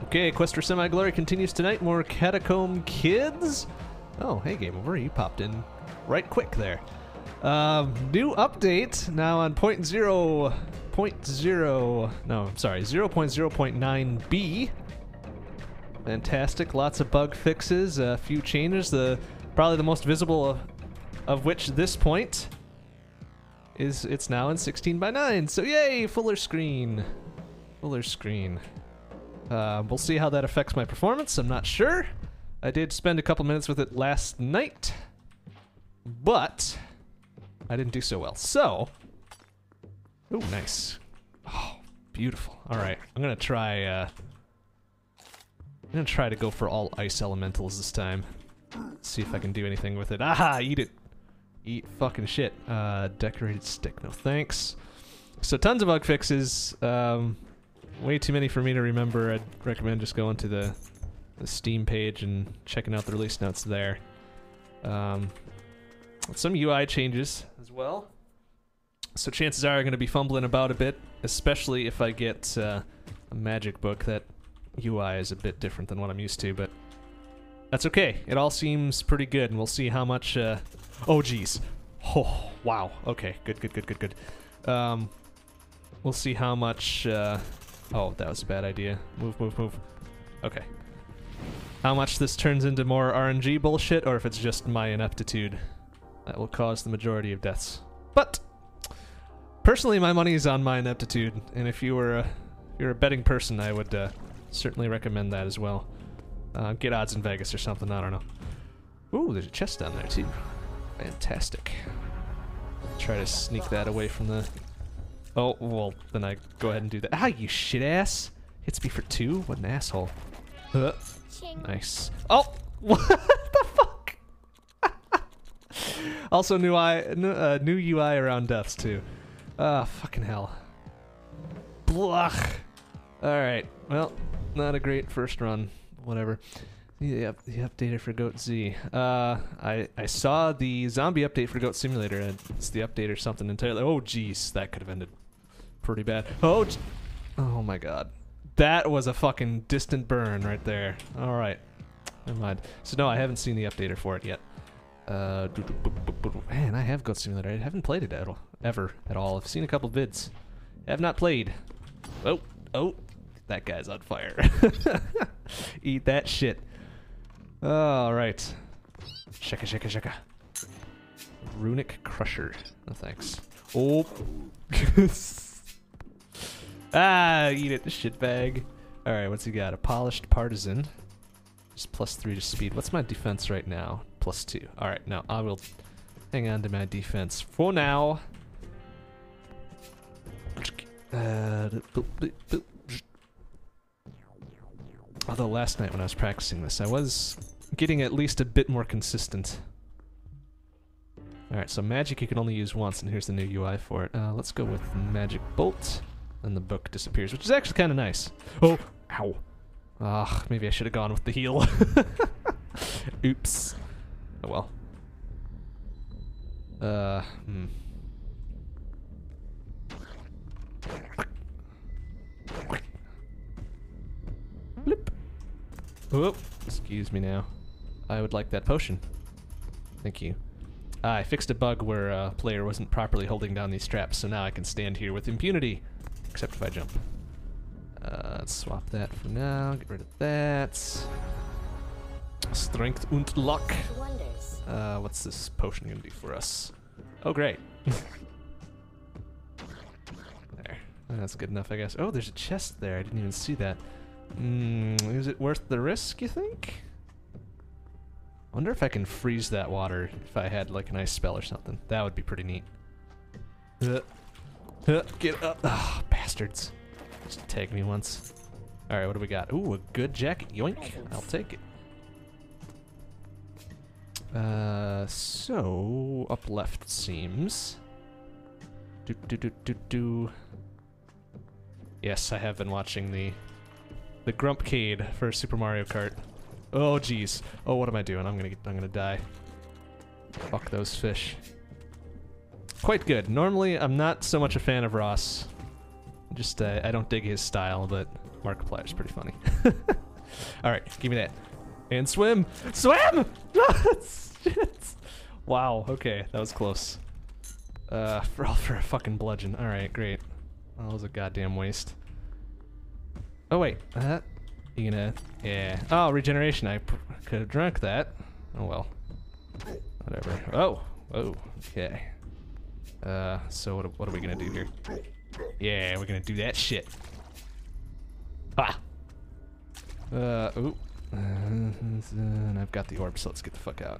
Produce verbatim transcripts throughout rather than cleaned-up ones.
Okay, Quest for Semi-Glory continues tonight. More Catacomb kids. Oh, hey, Game Over. You popped in right quick there. Um, new update now on point zero point zero. No, I'm sorry, zero point zero point nine B. Fantastic. Lots of bug fixes, a few changes. The probably the most visible of, of which this point is it's now in sixteen by nine. So yay, fuller screen. Fuller screen. Uh, we'll see how that affects my performance. I'm not sure. I did spend a couple minutes with it last night, but I didn't do so well. So, oh, nice. Oh, beautiful. All right, I'm gonna try. Uh, I'm gonna try to go for all ice elementals this time. See if I can do anything with it. Aha! Eat it. Eat fucking shit. Uh, decorated stick. No thanks. So tons of bug fixes. Um, way too many for me to remember. I'd recommend just going to the, the Steam page and checking out the release notes there. Um, some U I changes as well. So chances are I'm going to be fumbling about a bit, especially if I get uh, a magic book. That U I is a bit different than what I'm used to, but that's okay. It all seems pretty good, and we'll see how much... Uh, oh, geez. Oh, wow. Okay, good, good, good, good, good. Um, we'll see how much... Uh, oh, that was a bad idea. Move, move, move. Okay. How much this turns into more R N G bullshit, or if it's just my ineptitude that will cause the majority of deaths. But, personally, my money is on my ineptitude, and if you were a, if you're a betting person, I would uh, certainly recommend that as well. Uh, get odds in Vegas or something, I don't know. Ooh, there's a chest down there, too. Fantastic. Try to sneak that away from the... Oh, well, then I go ahead and do that. Ah, you shit ass! Hits me for two? What an asshole. Uh, nice. Oh! What the fuck? Also, new, I, new, uh, new U I around deaths, too. Ah, fucking hell. Blech. Alright, well, not a great first run. Whatever. The, up, the updater for Goat Z. Uh, I, I saw the zombie update for Goat Simulator, and it's the update or something entirely. Oh, jeez, that could have ended pretty bad. Oh, oh my god. That was a fucking distant burn right there. Alright. Never mind. So, no, I haven't seen the updater for it yet. Uh, man, I have Goat Simulator. I haven't played it at all, ever at all. I've seen a couple vids. I have not played. Oh, oh. That guy's on fire. Eat that shit. All right. Shaka, shaka, shaka. Runic Crusher. No thanks. Oh. Ah, eat it, shitbag. All right, what's he got? A Polished Partisan. Just plus three to speed. What's my defense right now? Plus two. All right, now I will hang on to my defense for now. Uh, Although last night when I was practicing this, I was getting at least a bit more consistent. Alright, so magic you can only use once, and here's the new U I for it. Uh, let's go with Magic Bolt, and the book disappears, which is actually kind of nice. Oh! Ow. Ah, maybe I should have gone with the heal. Oops. Oh well. Uh, hmm. Bloop. Oh, excuse me now. I would like that potion. Thank you. Ah, I fixed a bug where a player wasn't properly holding down these straps, so now I can stand here with impunity. Except if I jump. Uh, let's swap that for now. Get rid of that. Strength und luck. Uh, what's this potion gonna do for us? Oh, great. There. That's good enough, I guess. Oh, there's a chest there. I didn't even see that. Mm, is it worth the risk, you think? I wonder if I can freeze that water if I had like an ice spell or something. That would be pretty neat. Uh, uh, get up. Ah, oh, bastards. Just tag me once. Alright, what do we got? Ooh, a good jacket. Yoink. I'll take it. Uh, so, up left it seems. Do, do, do, do, do. Yes, I have been watching the the Grumpcade for Super Mario Kart. Oh jeez. Oh, what am I doing? I'm gonna get, I'm gonna die. Fuck those fish. Quite good. Normally, I'm not so much a fan of Ross. Just uh, I don't dig his style, but Markiplier's pretty funny. Alright, give me that. And swim! Swim! Shit! Wow, okay, that was close. Uh, for all for a fucking bludgeon. Alright, great. That was a goddamn waste. Oh wait, uh, you gonna, yeah. Oh, regeneration, I pr could have drunk that. Oh well. Whatever. Oh, oh, okay. Uh, so what, what are we gonna do here? Yeah, we're gonna do that shit. Ah! Uh, ooh. Uh, and I've got the orb, so let's get the fuck out.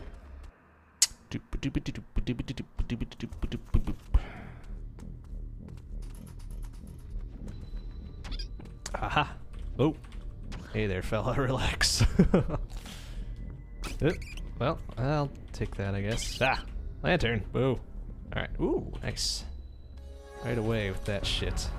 Aha! Oh! Hey there, fella, relax. uh, well, I'll take that, I guess. Ah! Lantern! Boo! Alright, ooh, nice. Right away with that shit.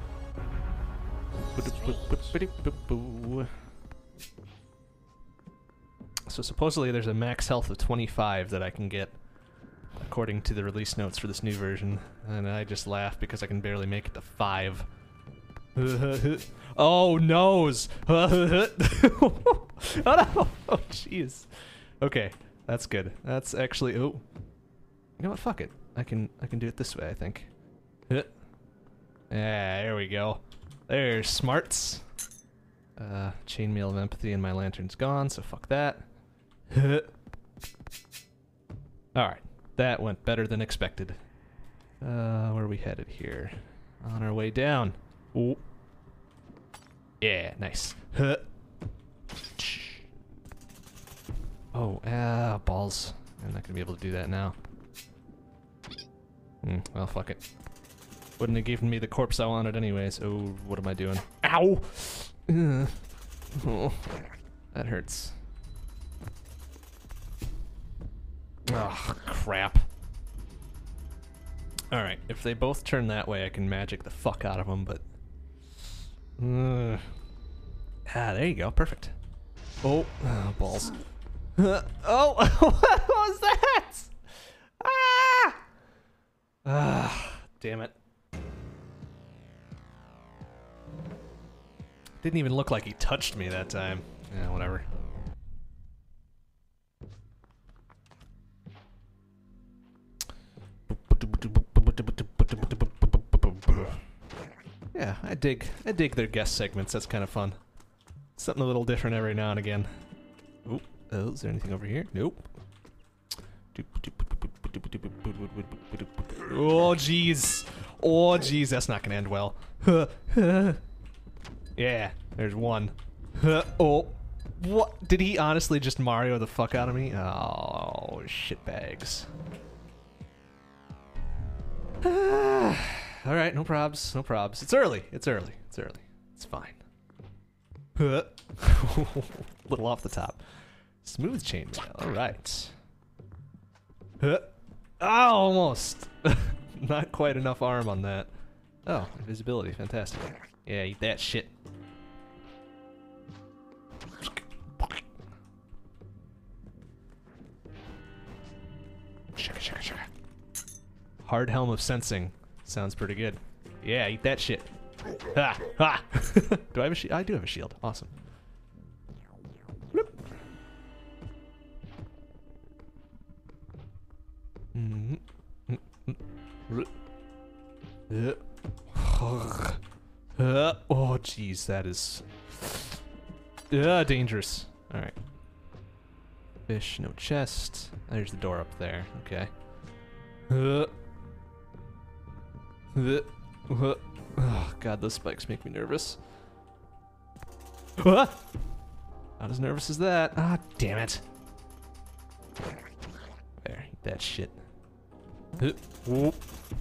So supposedly there's a max health of twenty-five that I can get, according to the release notes for this new version, and I just laugh because I can barely make it to five. Oh, nose! Oh no! Oh jeez. Okay, that's good. That's actually, oh, you know what? Fuck it. I can I can do it this way, I think. Yeah, there we go. There's smarts. Uh, chainmail of empathy and my lantern's gone, so fuck that. Alright, that went better than expected. Uh, where are we headed here? On our way down. Ooh. Yeah, nice. Oh, ah, balls. I'm not gonna be able to do that now. Hmm, well, fuck it. Wouldn't have given me the corpse I wanted anyways. Oh, what am I doing? Ow! Uh, oh, that hurts. Oh, crap. Alright, if they both turn that way, I can magic the fuck out of them, but... Uh, ah, there you go. Perfect. Oh, oh balls. Uh, oh, what was that? Ah! Ah, damn it. Didn't even look like he touched me that time. Yeah, whatever. Yeah, I dig I dig their guest segments. That's kind of fun. Something a little different every now and again. Oop. Oh, is there anything over here? Nope. Oh, jeez. Oh, jeez, that's not gonna end well. Yeah, there's one. Oh, what? Did he honestly just Mario the fuck out of me? Oh, shitbags. All right, no probs, no probs. It's early. It's early. It's early. It's fine. Little off the top. Smooth chainmail. All right. Oh, almost. Not quite enough arm on that. Oh, invisibility. Fantastic. Yeah, eat that shit. Hard helm of sensing. Sounds pretty good. Yeah, eat that shit. Ha! Ha! Do I have a shield? I do have a shield. Awesome. Oh, jeez, that is uh, dangerous. All right. Fish, no chest. There's the door up there. Okay. Uh. Uh. Uh. Oh, God, those spikes make me nervous. Ah! Not as nervous as that. Ah, damn it. There, eat that shit. Uh. Whoop.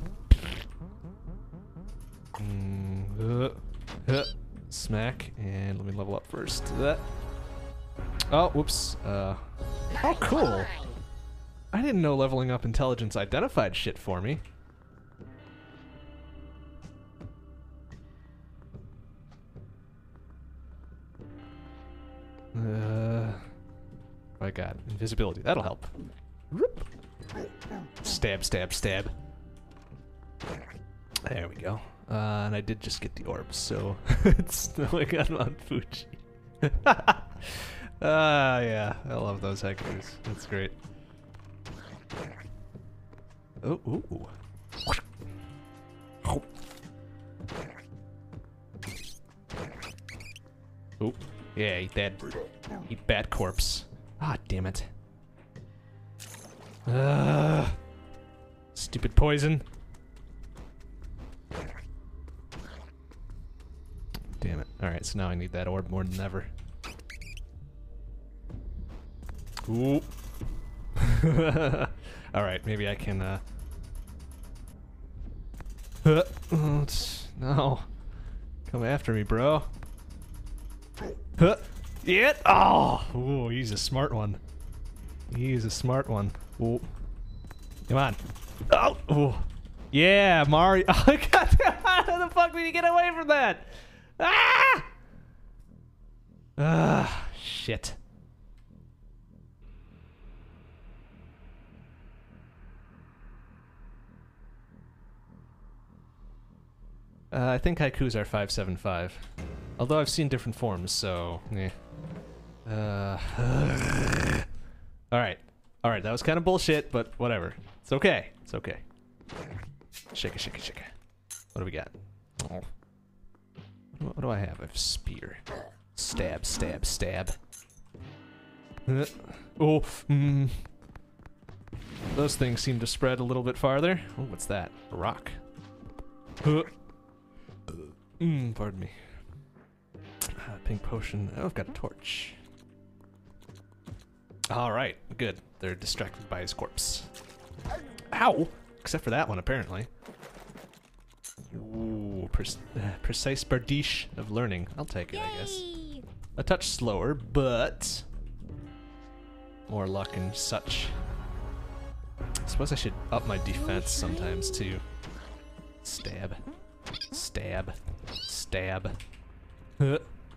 Mm, uh, uh, smack, and let me level up first. That. Oh, whoops. Uh, oh, cool. I didn't know leveling up intelligence identified shit for me. Uh, I got invisibility. That'll help. Stab, stab, stab. There we go. Uh, and I did just get the orbs, so it's snowing on Mount Fuji. Ah, uh, yeah, I love those haikus. That's great. Oh, ooh. Oh, yeah, eat that. Eat bat corpse. Ah, damn it. Ah, stupid poison. Damn it. Alright, so now I need that orb more than ever. Ooh. Alright, maybe I can, uh... uh oh, no. Come after me, bro. Huh. Yeah. Oh! Ooh, he's a smart one. He's a smart one. Ooh. Come on. Oh! Ooh. Yeah, Mario. Oh, God. How the fuck did you get away from that? Ah! Ah, shit. Uh, I think haikus are five seven five. Although I've seen different forms, so eh. Uh, Alright. Alright, that was kind of bullshit, but whatever. It's okay. It's okay. Shake it, shake it, shake it. What do we got? Oh. What do I have? I have spear. Stab, stab, stab. Uh, oh, mm. Those things seem to spread a little bit farther. Oh, what's that? A rock. Uh. Mm, pardon me. Uh, pink potion. Oh, I've got a torch. Alright, good. They're distracted by his corpse. Ow! Except for that one, apparently. Ooh, pre uh, precise bardiche of learning. I'll take it, Yay! I guess. A touch slower, but more luck and such. I suppose I should up my defense sometimes, too. Stab. Stab. Stab. Huh.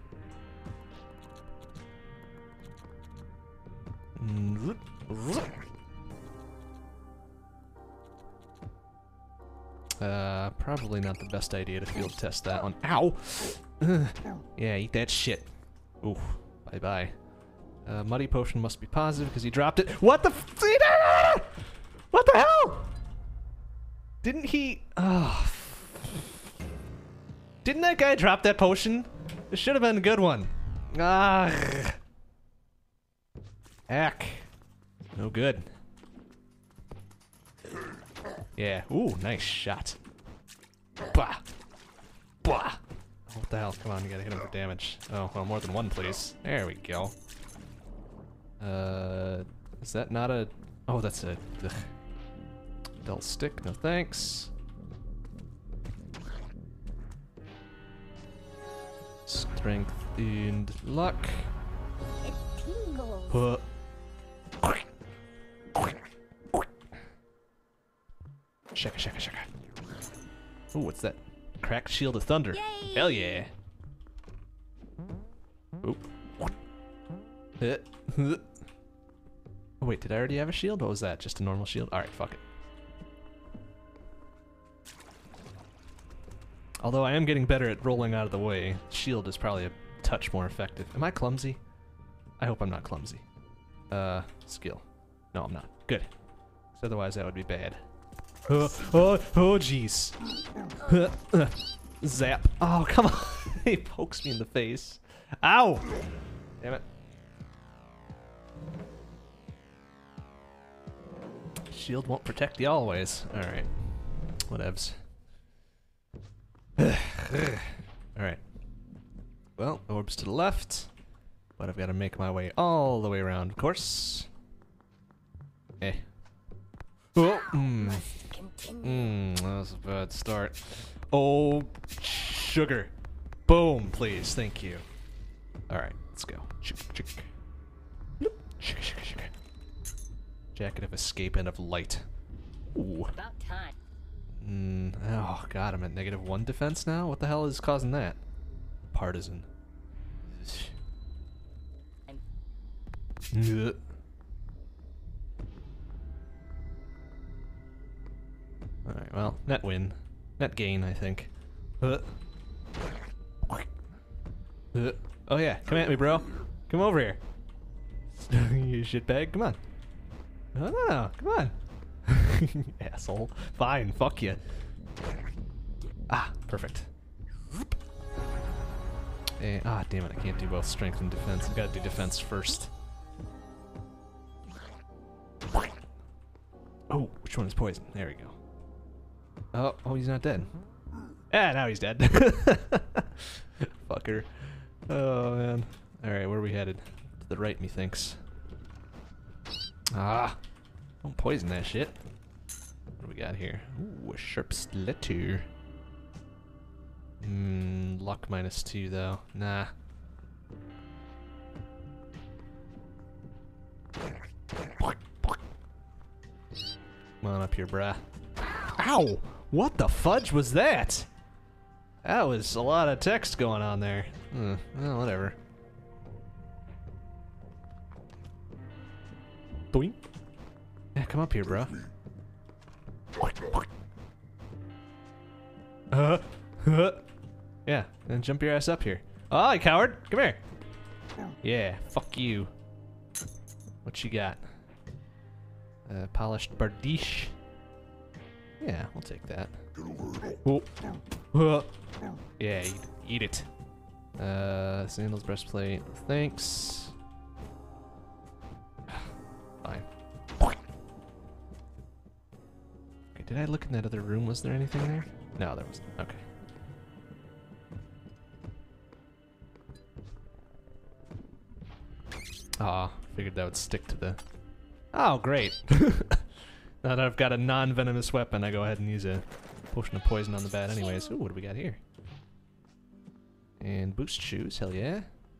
Uh, probably not the best idea to field test that one. Ow! Yeah, eat that shit. Ooh, bye-bye. Uh, muddy potion must be positive because he dropped it. What the f- What the hell? Didn't he? Oh. Didn't that guy drop that potion? It should have been a good one. Ah. Ack. No good. Yeah. Ooh, nice shot. Bah. Bah. What the hell? Come on, you gotta hit him for damage. Oh, well, more than one, please. There we go. Uh, is that not a... Oh, that's a... Ugh. Dull stick, no thanks. Strength and luck. Uh. Shaka, shaka, shaka. Ooh, what's that? Cracked shield of thunder. Yay! Hell yeah. Oop. Uh, uh. Oh, wait, did I already have a shield? What was that? Just a normal shield? Alright, fuck it. Although I am getting better at rolling out of the way, shield is probably a touch more effective. Am I clumsy? I hope I'm not clumsy. Uh, skill. No, I'm not. Good. 'Cause otherwise that would be bad. Oh, oh, oh, jeez. Zap. Oh, come on. He pokes me in the face. Ow! Damn it. Shield won't protect you always. Alright. Whatevs. Alright. Well, orbs to the left. But I've got to make my way all the way around, of course. Eh. Oh, mmm. Mmm, that was a bad start. Oh, sugar. Boom, please. Thank you. Alright, let's go. Chick, chick. Bloop. Chick, chick, chick. Jacket of escape and of light. Ooh. About time. Mm, oh, God, I'm at negative one defense now? What the hell is causing that? Partisan. Ugh. Alright, well, net win. Net gain, I think. Uh. Uh. Oh yeah, come at me, bro. Come over here. You shitbag, come on. No, no, no, come on. Asshole. Fine, fuck you. Ah, perfect. And, ah, damn it, I can't do both strength and defense. I gotta do defense first. Oh, which one is poison? There we go. Oh, oh, he's not dead. Ah, now he's dead. Fucker. Oh, man. Alright, where are we headed? To the right, methinks. Ah! Don't poison that shit. What do we got here? Ooh, a sharp slitter. Hmm, luck minus two, though. Nah. Come on up here, brah. Ow! What the fudge was that? That was a lot of text going on there. Hmm, well, whatever. Doink. Yeah, come up here, bro. Uh, uh. Yeah, and jump your ass up here. Oh, you coward! Come here. Yeah, fuck you. What you got? Uh, polished bardiche. Yeah, we'll take that. Oh. Uh. Yeah, eat, eat it. Uh, sandals, breastplate. Thanks. Fine. Okay, did I look in that other room? Was there anything there? No, there wasn't. Okay. Aw, figured that would stick to the... Oh, great. Now that I've got a non-venomous weapon, I go ahead and use a potion of poison on the bat anyways. Ooh, what do we got here? And boost shoes, hell yeah.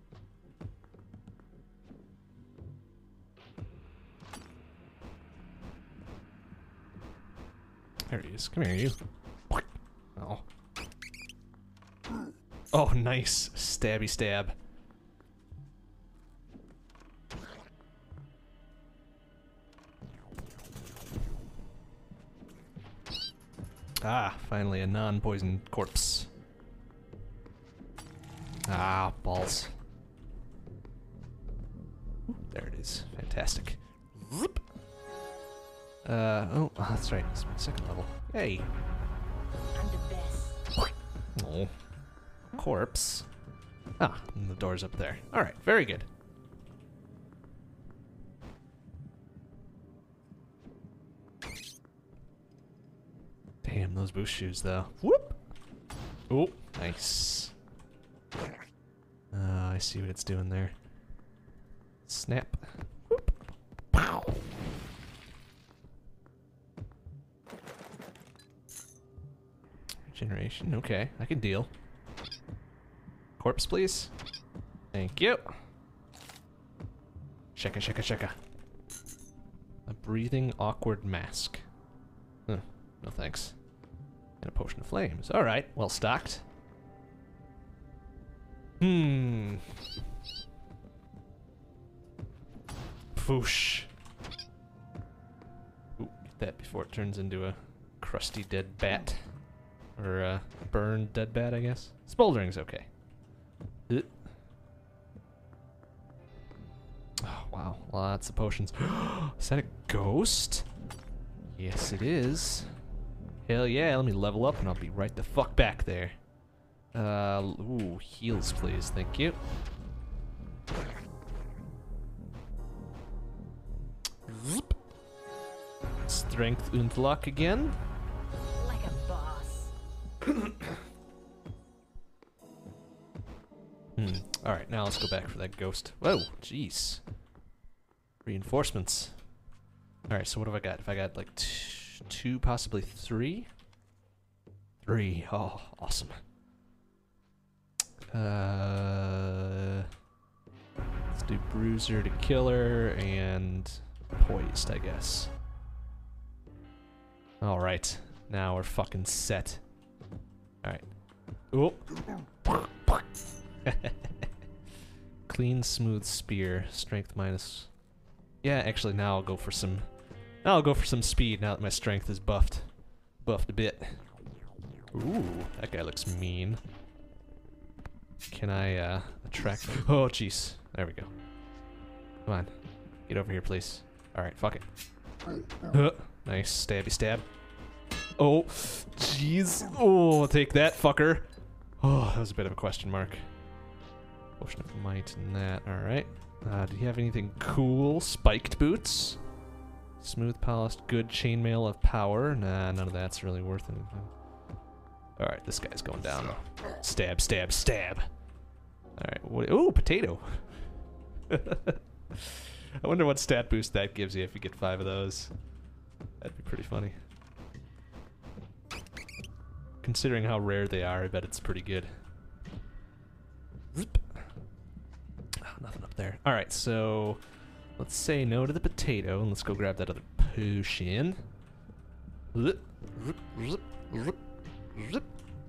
There he is. Come here, you. Oh. Oh, nice. Stabby stab. Ah, finally a non-poison corpse. Ah, balls. Ooh, there it is. Fantastic. Uh, oh, that's right. It's my second level. Hey. I'm the best. Oh. Corpse. Ah, and the door's up there. Alright, very good. Damn, those boost shoes, though. Whoop! Oh, nice. Uh, I see what it's doing there. Snap. Whoop. Pow! Regeneration, okay, I can deal. Corpse, please. Thank you. Sheka, sheka, sheka. A breathing awkward mask. Huh, no thanks. And a potion of flames. Alright, well stocked. Hmm. Foosh. Ooh, get that before it turns into a crusty dead bat. Or a burned dead bat, I guess. Smoldering's okay. Uh. Oh, wow. Lots of potions. Is that a ghost? Yes, it is. Hell yeah, let me level up and I'll be right the fuck back there. Uh, ooh, heals, please. Thank you. Zoop. Strength und luck again. Like a boss. Hmm. Alright, now let's go back for that ghost. Whoa, jeez. Reinforcements. Alright, so what have I got? If I got like t two, possibly three? Three. Oh, awesome. Uh, let's do Bruiser to Killer and Poised, I guess. Alright, now we're fucking set. Alright. Oh. Clean, smooth spear. Strength minus... Yeah, actually now I'll go for some... Now I'll go for some speed now that my strength is buffed. Buffed a bit. Ooh, that guy looks mean. Can I uh, attract? Oh, jeez. There we go. Come on, get over here, please. All right, fuck it. Uh, nice, stabby stab. Oh, jeez. Oh, take that, fucker. Oh, that was a bit of a question mark. Potion of might and that. All right. Uh, do you have anything cool? Spiked boots. Smooth polished, good chainmail of power. Nah, none of that's really worth anything. All right, this guy's going down. Stab, stab, stab. All right. What, ooh, potato. I wonder what stat boost that gives you if you get five of those. That'd be pretty funny. Considering how rare they are, I bet it's pretty good. Zip. Oh, nothing up there. All right, so let's say no to the potato, and let's go grab that other potion. Zip, zip, zip, zip, zip.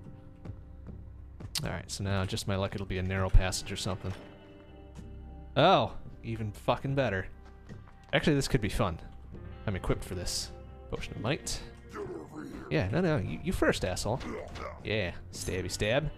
All right, so now just my luck, it'll be a narrow passage or something. Oh, even fucking better. Actually, this could be fun. I'm equipped for this. Potion of might. Yeah, no, no, you, you first, asshole. Yeah, stabby stab.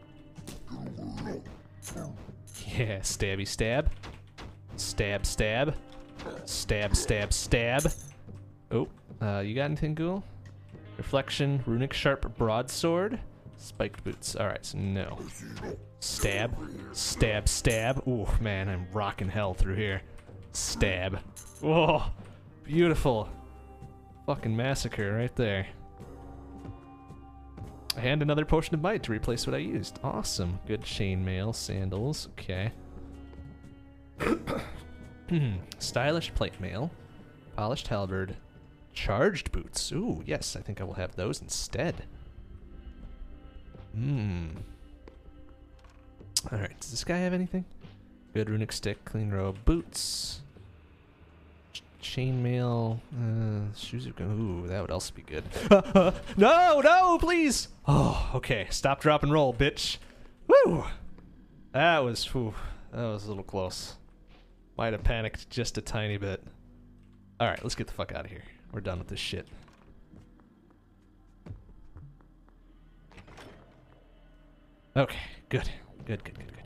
Yeah, stabby stab. Stab, stab. Stab, stab, stab. Oh, uh, you got anything cool? Reflection, runic sharp broadsword. Spiked boots. Alright, so no. Stab. Stab, stab. Ooh, man, I'm rocking hell through here. Stab. Whoa, beautiful. Fucking massacre right there. And another potion of might to replace what I used. Awesome. Good chainmail, sandals. Okay. Stylish plate mail. Polished halberd. Charged boots. Ooh, yes, I think I will have those instead. Hmm. Alright, does this guy have anything? Good runic stick, clean robe, boots. Ch chainmail, uh, shoes of ooh, that would also be good. No, no, please! Oh, okay, stop, drop, and roll, bitch. Woo! That was, whew, that was a little close. Might have panicked just a tiny bit. Alright, let's get the fuck out of here. We're done with this shit. Okay, good. Good, good, good, good.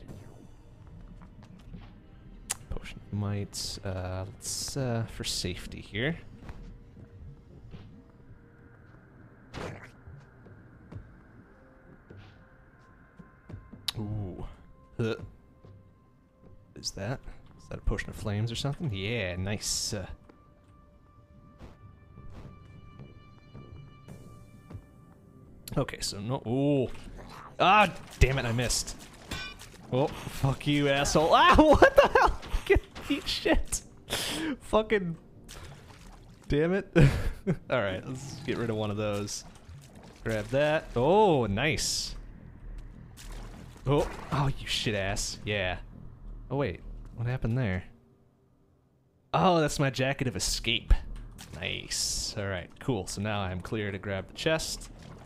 Potion of might. Uh, let's, uh, for safety here. Ooh. Huh. Is that? Is that a potion of flames or something? Yeah, nice. Uh, okay, so no. Ooh. Ah, damn it, I missed. Oh, fuck you, asshole. Ah, what the hell? Get, eat shit. Fucking. Damn it. Alright, let's get rid of one of those. Grab that. Oh, nice. Oh, oh, you shit ass. Yeah. Oh, wait. What happened there? Oh, that's my jacket of escape. Nice. Alright, cool. So now I'm clear to grab the chest.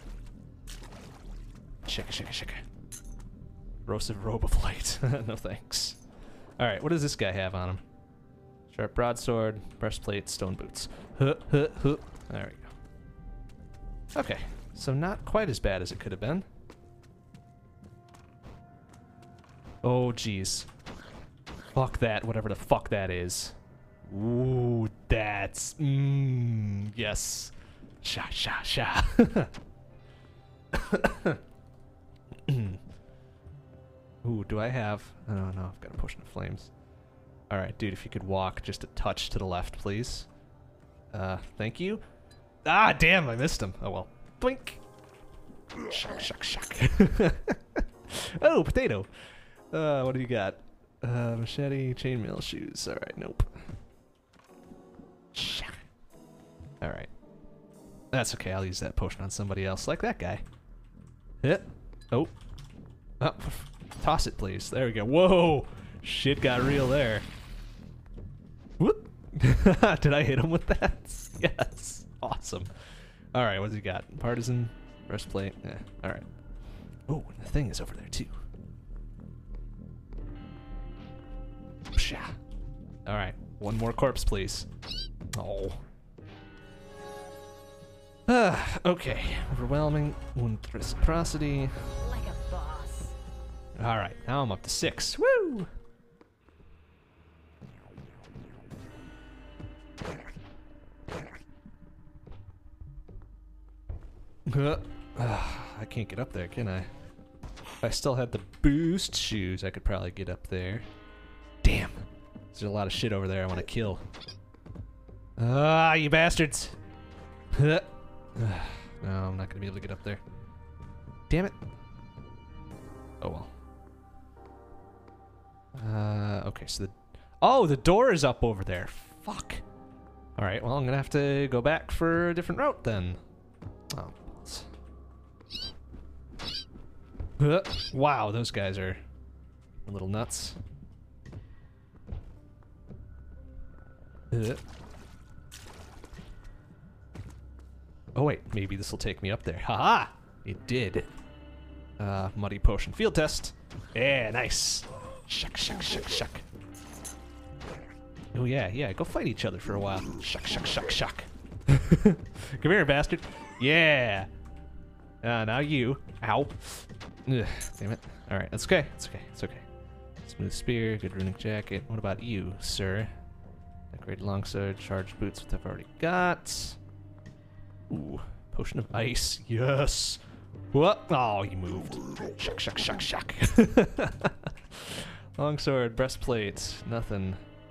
Shaka, shaka, shaka. Erosive robe of light. No thanks. Alright, what does this guy have on him? Sharp broadsword, breastplate, stone boots. Huh, huh, huh. There we go. Okay, so not quite as bad as it could have been. Oh, jeez. Fuck that, whatever the fuck that is. Ooh, that's... Mmm, yes. Sha, sha, sha. Ooh, do I have... I don't know, I've got a potion of flames. Alright, dude, if you could walk just a touch to the left, please. Uh, thank you. Ah, damn, I missed him. Oh, well. Blink. Shuck, shuck, shuck. Oh, potato. Uh, what do you got? Uh, machete, chainmail, shoes. Alright, nope. Alright. That's okay, I'll use that potion on somebody else, like that guy. Hit. Oh. Oh. Toss it, please. There we go. Whoa! Shit got real there. Whoop! Did I hit him with that? Yes. Awesome. Alright, what's he got? Partisan, breastplate. Yeah, alright. Oh, and the thing is over there, too. Alright, one more corpse, please. Oh. Ah, okay. Overwhelming. Wound reciprocity. Like a boss. Alright, now I'm up to six. Woo! Uh, I can't get up there, can I? If I still had the boost shoes, I could probably get up there. Damn. There's a lot of shit over there I want to kill. Ah, you bastards! No, I'm not gonna be able to get up there. Damn it. Oh well. Uh, okay, so the... Oh, the door is up over there. Fuck. Alright, well, I'm gonna have to go back for a different route then. Oh, balls. Uh, wow, those guys are a little nuts. Uh. Oh wait, maybe this will take me up there. Haha! It did. Uh, muddy potion field test. Yeah, nice. Shuck, shuck, shuck, shuck. Oh yeah, yeah, go fight each other for a while. Shuck, shuck, shuck, shuck. Come here, bastard. Yeah. Uh, now you. Ow. Ugh, damn it. Alright, that's okay. It's okay. It's okay. Smooth spear, good runic jacket. What about you, sir? Decorated longsword, charged boots, which I've already got. Ooh, potion of ice. Yes. What? Oh, you moved. Shuck, shuck, shuck, shuck. Longsword, breastplate, nothing.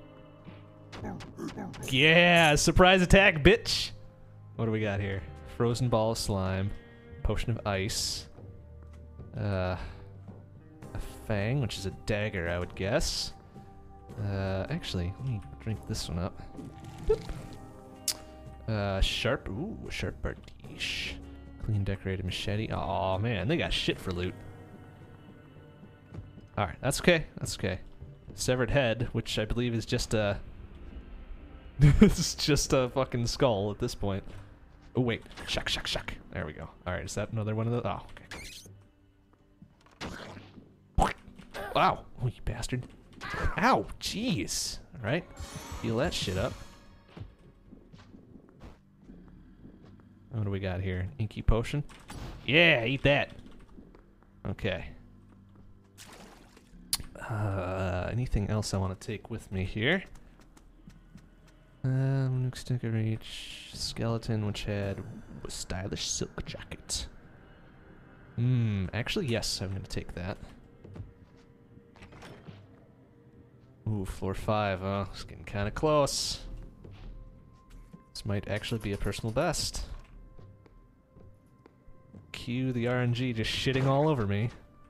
Yeah, surprise attack, bitch. What do we got here? Frozen ball of slime, potion of ice, uh, a fang, which is a dagger, I would guess. Uh, actually, let me drink this one up. Boop. Uh, sharp, ooh, sharp bardiche. Clean decorated machete. Oh man, they got shit for loot. Alright, that's okay, that's okay. Severed head, which I believe is just a... It's just a fucking skull at this point. Oh wait, shuck, shuck, shuck. There we go. Alright, is that another one of those? Oh, okay. Wow, oh you bastard. Ow, jeez. Alright, heal that shit up. What do we got here? Inky potion? Yeah, eat that. Okay. Uh, anything else I want to take with me here? Um, nuke sticker reach, skeleton, which had a stylish silk jacket. Hmm, actually, yes, I'm gonna take that. Ooh, floor five, huh? It's getting kind of close. This might actually be a personal best. Cue the R N G just shitting all over me.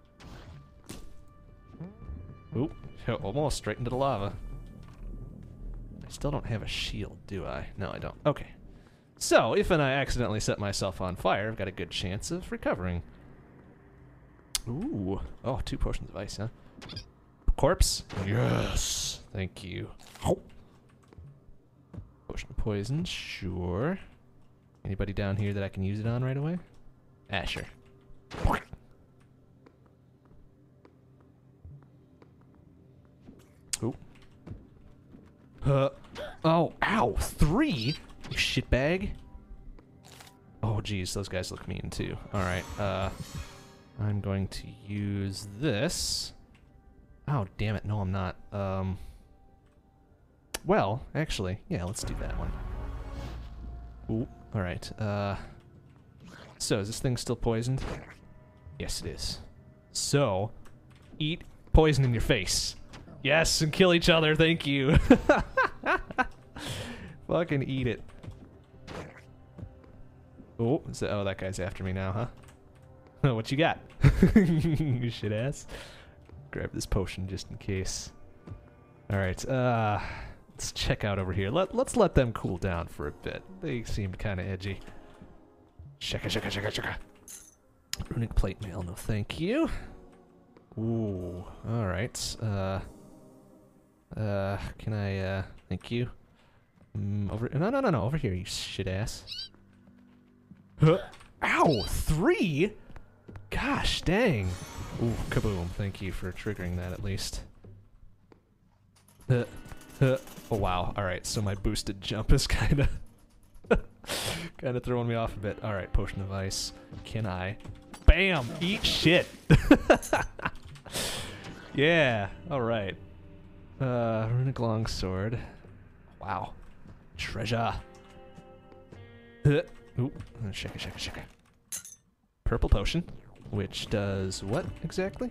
Oop, almost straight into the lava. I still don't have a shield, do I? No, I don't. Okay. So, if and I accidentally set myself on fire, I've got a good chance of recovering. Ooh. Oh, two potions of ice, huh? Corpse? Yes! Thank you. Oh. Potion of poison, sure. Anybody down here that I can use it on right away? Asher. Ooh. Uh, oh, ow, three? You shitbag. Oh, geez, those guys look mean, too. Alright, uh, I'm going to use this. Oh, damn it, no, I'm not. Um, well, actually, yeah, let's do that one. Ooh, alright, uh, so, is this thing still poisoned? Yes, it is. So, eat poison in your face. Yes, and kill each other, thank you. Fucking eat it. Oh, is that, oh, that guy's after me now, huh? Oh, what you got? You shit ass. Grab this potion just in case. Alright, uh, let's check out over here. Let, let's let them cool down for a bit. They seemed kind of edgy. Shaka, shaka, shaka, shaka. Runic plate mail, no thank you. Ooh, alright. Uh, uh, can I, uh, thank you? Mm, over, no, no, no, no, over here, you shit ass. Huh. Ow, three? Gosh, dang. Ooh, kaboom, thank you for triggering that at least. Uh, uh, oh wow, alright, so my boosted jump is kinda... Kind of throwing me off a bit. All right, potion of ice. Can I? Bam! Eat shit. Yeah. All right. Uh, runic longsword. Wow. Treasure. Huh. Ooh. Shaka, shaka, shaka. Purple potion, which does what exactly?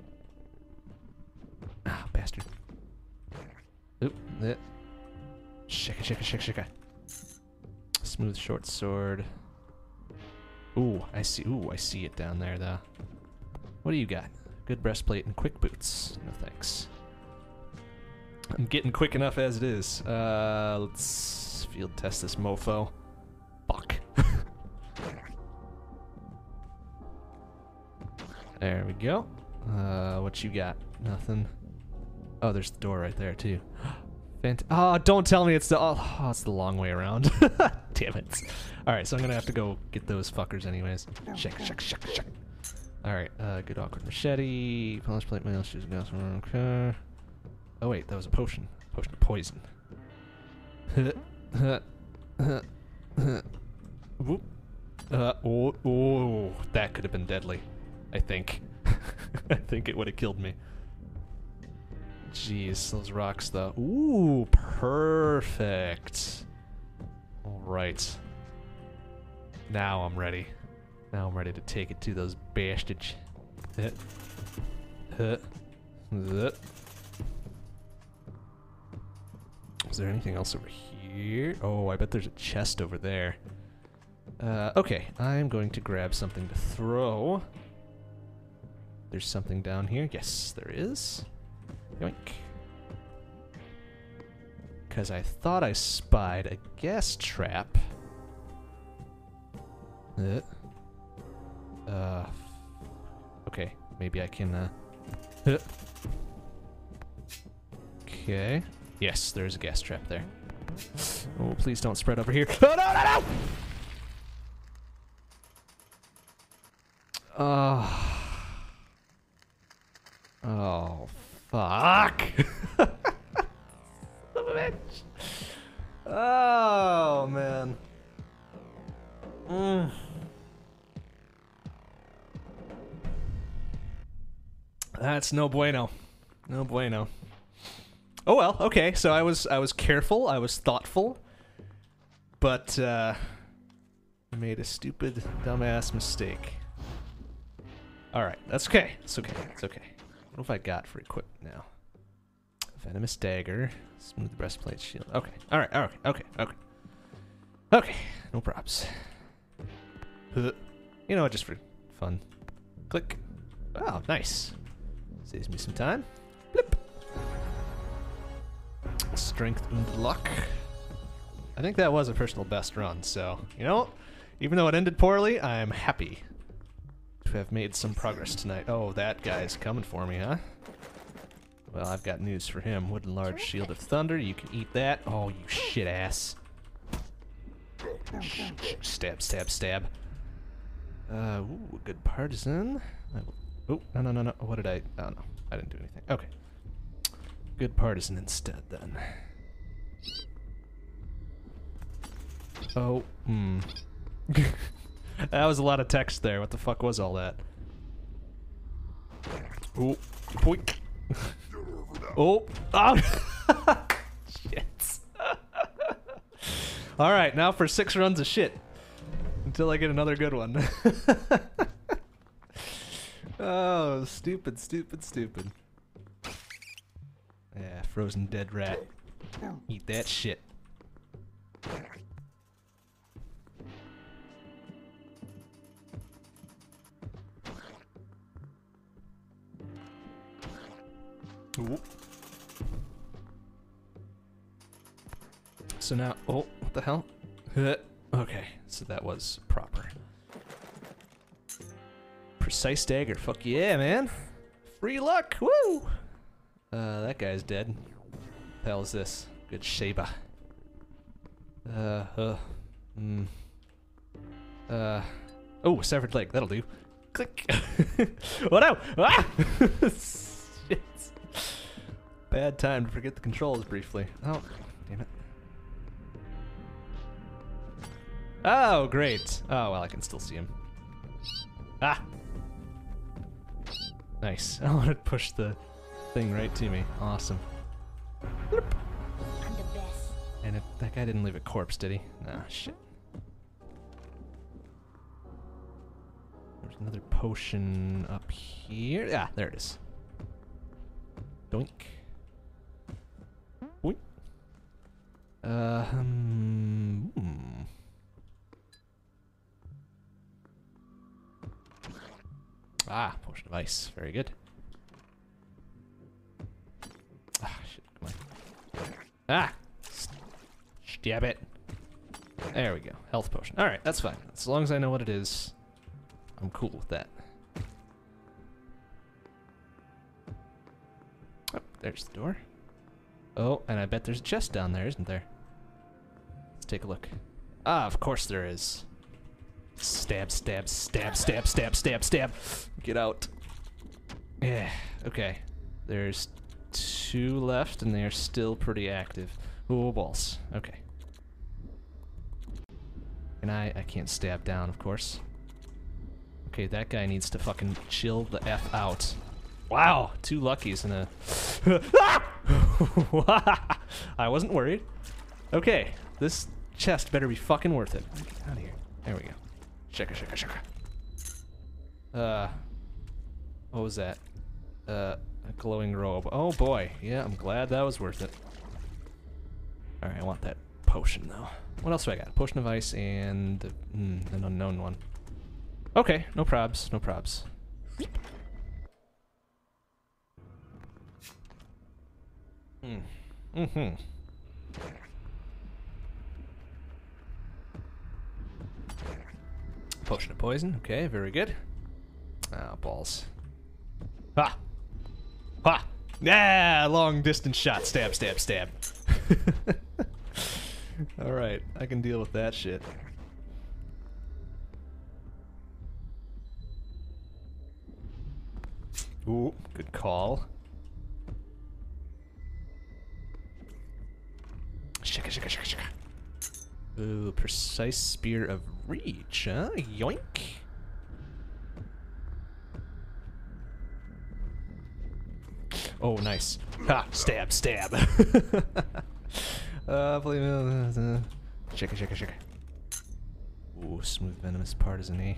Ah, bastard. Oop. Eh. Shaka, shaka, shaka, shaka. Smooth short sword. Ooh, I see. Ooh, I see it down there, though. What do you got? Good breastplate and quick boots. No thanks. I'm getting quick enough as it is. Uh, let's field test this mofo. Fuck. There we go. Uh, what you got? Nothing. Oh, there's the door right there too. Fant oh, don't tell me it's the oh, oh, it's the long way around. Damn it. All right, so I'm gonna have to go get those fuckers anyways. Shake, shake, shake, shake. All right, uh, good awkward machete. Polish plate, mail, shoes, gas. Okay. Oh wait, that was a potion. Potion of poison. Whoop. Uh, oh, oh, that could have been deadly. I think. I think it would have killed me. Jeez, those rocks though. Ooh, perfect. All right. Now I'm ready. Now I'm ready to take it to those bastards. Huh. Huh. Huh. Is there anything else over here? Oh, I bet there's a chest over there. Uh, okay, I'm going to grab something to throw. There's something down here. Yes, there is. Yoink. Because I thought I spied a gas trap. Uh, uh, okay, maybe I can, uh... uh. Okay. Yes, there's a gas trap there. Oh, please don't spread over here. Oh, no, no, no! Oh. Oh, fuck. Son of a bitch. Oh, man. Mm. That's no bueno. No bueno. Oh well, okay. So I was I was careful, I was thoughtful, but uh, I made a stupid, dumbass mistake. All right, that's okay. It's okay. It's okay. What have I got for equipment now? Venomous dagger, smooth breastplate, shield. Okay. All right. All right. Okay. Okay. Okay. No props. You know what? Just for fun. Click. Oh, nice. Saves me some time. Blip. Strength and luck. I think that was a personal best run, so, you know, even though it ended poorly, I'm happy to have made some progress tonight. Oh, that guy's coming for me, huh? Well, I've got news for him. Wooden large shield of thunder. You can eat that. Oh, you shit ass. Stab, stab, stab. Uh, ooh, a good partisan. Oh, no, no, no, no. What did I? Oh, no. I didn't do anything. Okay. Good partisan instead, then. Oh, hmm. That was a lot of text there. What the fuck was all that? Oh, boink. Oh, oh. Shit. All right, now for six runs of shit until I get another good one. Oh, stupid, stupid, stupid. Yeah, frozen dead rat. Eat that shit. Ooh. So now, oh, what the hell? Okay, so that was proper. Precise dagger, fuck yeah, man. Free luck, woo! Uh, that guy's dead. What the hell is this? Good Sheba. Uh, uh, mm. Uh, oh, severed leg, that'll do. Click. Oh no! Ah! Shit. Bad time to forget the controls briefly. Oh, damn it. Oh, great. Oh, well, I can still see him. Ah! Nice. I want to push the thing right to me. Awesome. I'm the best. And it, that guy didn't leave a corpse, did he? Nah, shit. There's another potion up here. Ah, there it is. Doink. Boink. Uh, hmm. hmm. Ah, potion of ice. Very good. Ah, shit. Come on. Ah! Stab it. There we go. Health potion. Alright, that's fine. As long as I know what it is, I'm cool with that. Oh, there's the door. Oh, and I bet there's a chest down there, isn't there? Let's take a look. Ah, of course there is. Stab, stab, stab, stab, stab, stab, stab. Get out. Yeah, okay. There's two left, and they are still pretty active. Oh, balls. Okay. And I, I can't stab down, of course. Okay, that guy needs to fucking chill the F out. Wow, two luckies and a... I wasn't worried. Okay, this chest better be fucking worth it. Get out of here. There we go. Shaka, shaka, shaka. Uh, what was that? Uh, a glowing robe. Oh boy, yeah, I'm glad that was worth it. Alright, I want that potion though. What else do I got? Potion of ice and mm, an unknown one. Okay, no probs, no probs. Hmm. Mm-hmm. Potion of poison. Okay, very good. Ah, balls. Ha! Ha! Yeah, long distance shot. Stab, stab, stab. Alright, I can deal with that shit. Ooh, good call. Shaka, shaka, shaka, shaka. Ooh, precise spear of reach, huh? Yoink. Oh, nice. Ha! Stab, stab. uh, play, shaka, shaka, shaka. Ooh, smooth venomous partisan, eh?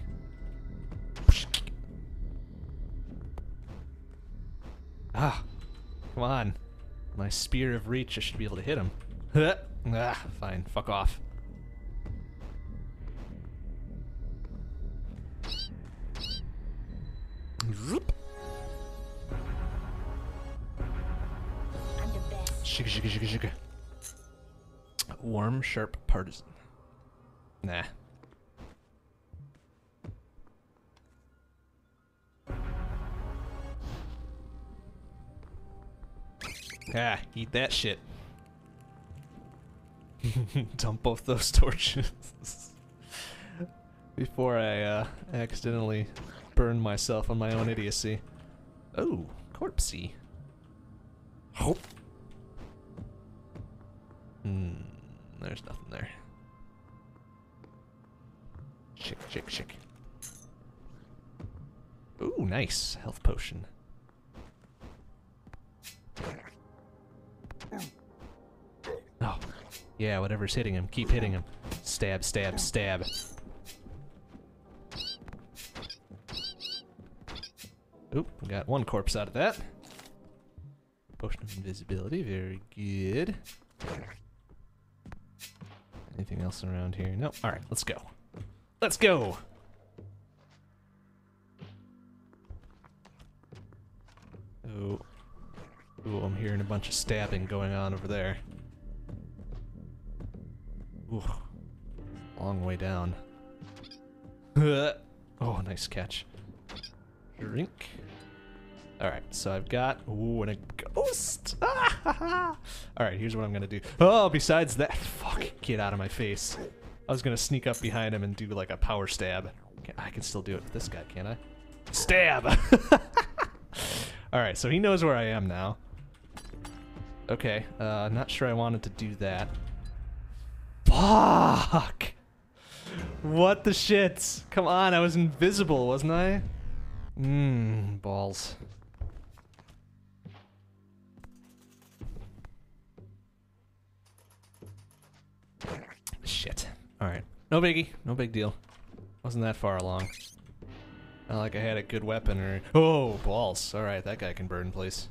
Ah, come on. My spear of reach, I should be able to hit him. Ah, fine, fuck off. Zoop. I'm the best. Shika, shika, shika, shika. Warm, sharp partisan. Nah. Ah, eat that shit. Dump both those torches before I uh, accidentally burn myself on my own idiocy. Oh, corpsey. Hope. Hmm, there's nothing there. Chick, chick, chick. Ooh, nice health potion. Oh, yeah, whatever's hitting him, keep hitting him. Stab, stab, stab. Oop, we got one corpse out of that. Potion of invisibility, very good. Anything else around here? No. Alright, let's go. Let's go! Oh. Ooh, I'm hearing a bunch of stabbing going on over there. Ooh. Long way down. Oh, nice catch. Drink. Alright, so I've got... Ooh, and a ghost! Alright, here's what I'm gonna do. Oh, besides that... Fuck, get out of my face. I was gonna sneak up behind him and do like a power stab. I can still do it with this guy, can't I? Stab! Alright, so he knows where I am now. Okay, uh, not sure I wanted to do that. Fuck! What the shit? Come on, I was invisible, wasn't I? Mmm, balls. Shit. Alright. No biggie. No big deal. Wasn't that far along. Not like I had a good weapon or... Oh, balls. Alright, that guy can burn, please.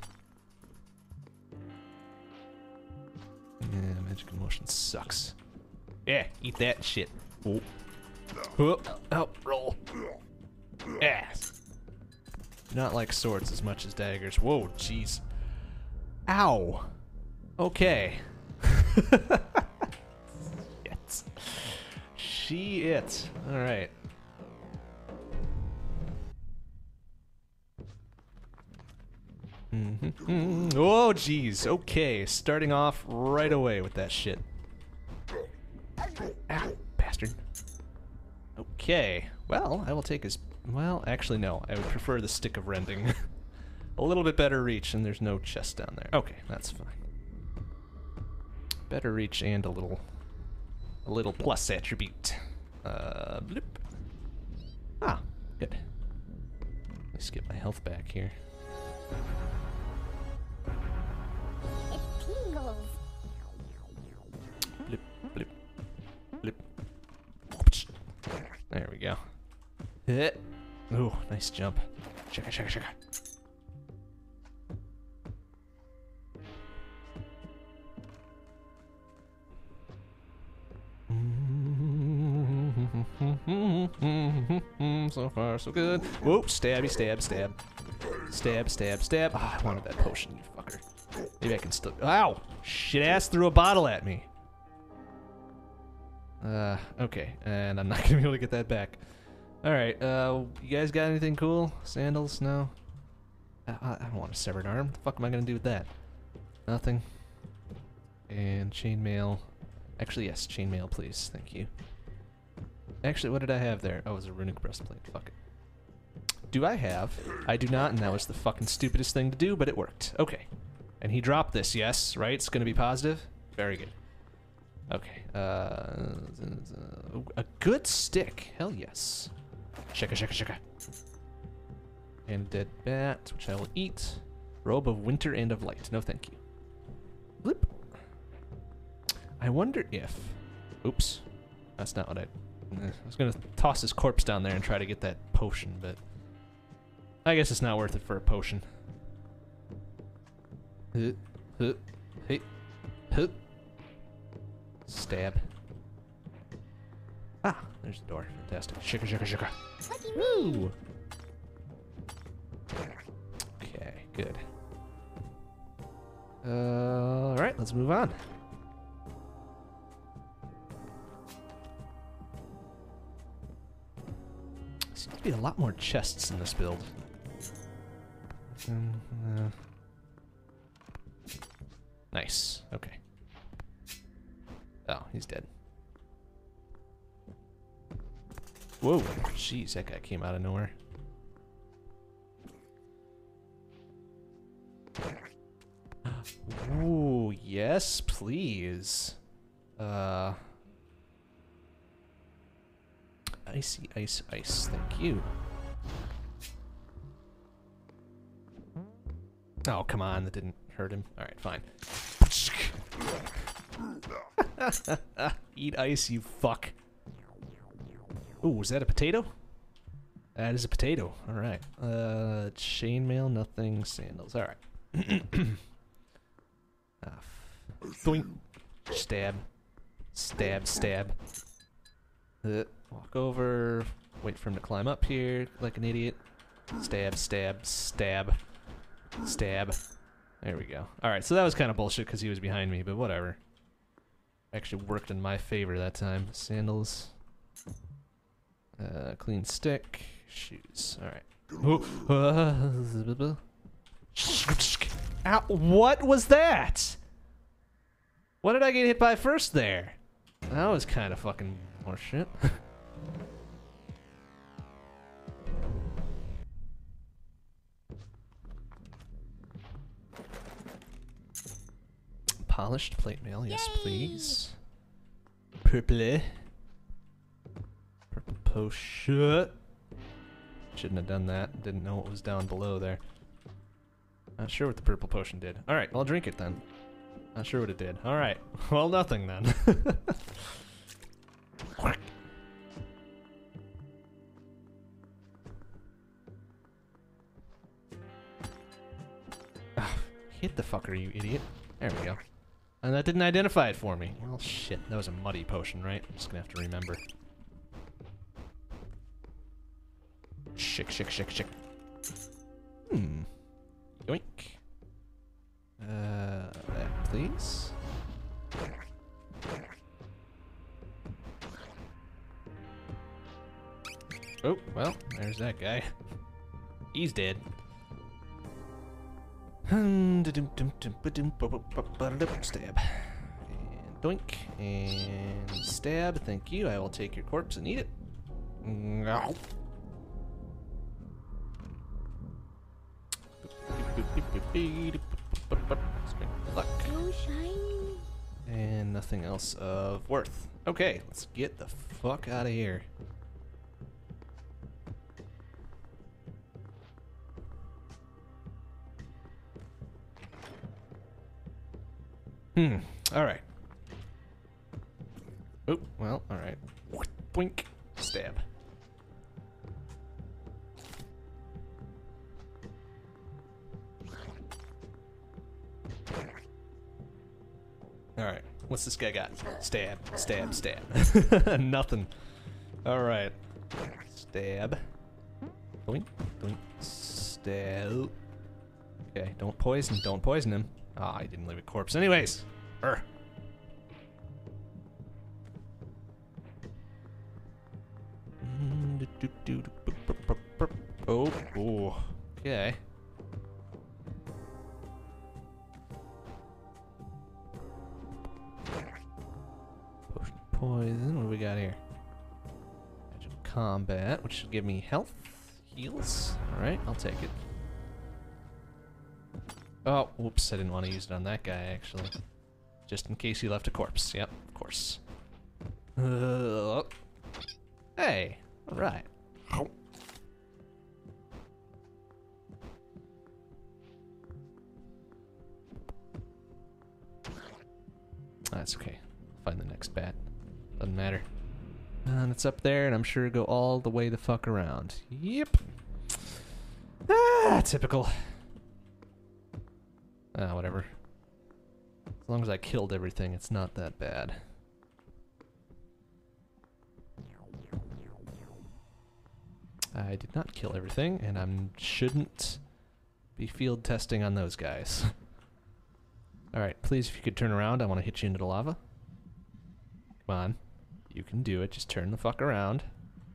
Yeah, magical motion sucks. Yeah, eat that shit. Oh. Oh, oh, roll. Yeah. Not like swords as much as daggers. Whoa, jeez. Ow. Okay. Shit. Shit. Alright. Mm-hmm. Mm-hmm. Oh, jeez. Okay, starting off right away with that shit. Ah, bastard. Okay. Well, I will take his... Well, actually, no. I would prefer the stick of rending. A little bit better reach, and there's no chest down there. Okay, that's fine. Better reach and a little... A little plus attribute. Uh, bloop. Ah, good. Let's get my health back here. It tingles. Blip, blip, blip. There we go. Hit. Ooh, nice jump. Shaka, shaka, shaka. So far, so good. Whoop, stabby, stab, stab. Stab, stab, stab. Ah, I wanted that potion, you fucker. Maybe I can still... Ow! Shit ass threw a bottle at me. Uh, okay. And I'm not gonna be able to get that back. Alright, uh, you guys got anything cool? Sandals? No? I, I don't want a severed arm. The fuck am I gonna do with that? Nothing. And chainmail. Actually, yes, chainmail, please. Thank you. Actually, what did I have there? Oh, it was a runic breastplate. Fuck it. Do I have? I do not, and that was the fucking stupidest thing to do, but it worked. Okay. And he dropped this, yes, right? It's gonna be positive? Very good. Okay. Uh, a good stick. Hell yes. Shaka, shaka, shaka. And dead bat, which I will eat. Robe of winter and of light. No, thank you. Blip. I wonder if... Oops. That's not what I... I was gonna toss his corpse down there and try to get that potion, but... I guess it's not worth it for a potion. Huh, huh, hey, huh. Stab. Ah, there's the door. Fantastic. Shaka, shaka, shaka. Woo! Okay, good. Uh, alright, let's move on. Seems to be a lot more chests in this build. Um, uh, nice. Okay. Oh, he's dead. Whoa, jeez, that guy came out of nowhere. Ooh, yes, please. Uh, icy, ice, ice. Thank you. Oh, come on, that didn't hurt him. All right, fine. Eat ice, you fuck. Ooh, was that a potato? That is a potato. All right. Uh, chainmail, nothing. Sandals. All right. ah, doink. Stab. Stab, stab. Uh, walk over. Wait for him to climb up here like an idiot. Stab, stab, stab. Stab. There we go. All right, so that was kind of bullshit because he was behind me, but whatever. Actually worked in my favor that time. Sandals. Uh, clean stick. Shoes. All right. Uh, Ow, what was that? What did I get hit by first there? That was kind of fucking horseshit. Polished plate mail, yes, Yay! please. Purple. potion. Shouldn't have done that. Didn't know what was down below there. Not sure what the purple potion did. Alright, I'll drink it then. Not sure what it did. Alright. Well, nothing then. Ah, hit the fucker, you idiot. There we go. And that didn't identify it for me. Well, shit. That was a muddy potion, right? I'm just gonna have to remember. Shick, shick, shick, shick. Hmm. Yoink. Uh, that, please. Oh, well, there's that guy. He's dead. Stab. And doink. And stab. Thank you. I will take your corpse and eat it. No. Luck. So shiny. And nothing else of worth. Okay, let's get the fuck out of here. Hmm. All right. Oh, well, all right. Boink. Stab. All right. What's this guy got? Stab. Stab. Stab. Nothing. All right. Stab. Boink. Boink. Stab. Okay. Don't poison. Don't poison him. Ah, oh, I didn't leave a corpse. Anyways. Urgh. Oh, oh, okay. Potion of poison. What do we got here? Magic combat, which should give me health, heals. All right, I'll take it. Oh, whoops! I didn't want to use it on that guy actually, just in case he left a corpse. Yep, of course. Uh, hey, all right. That's okay. Find the next bat. Doesn't matter. And it's up there, and I'm sure it'll go all the way the fuck around. Yep. Ah, typical. Ah, whatever. As long as I killed everything, it's not that bad. I did not kill everything, and I shouldn't be field testing on those guys. Alright, please, if you could turn around, I want to hit you into the lava. Come on. You can do it. Just turn the fuck around.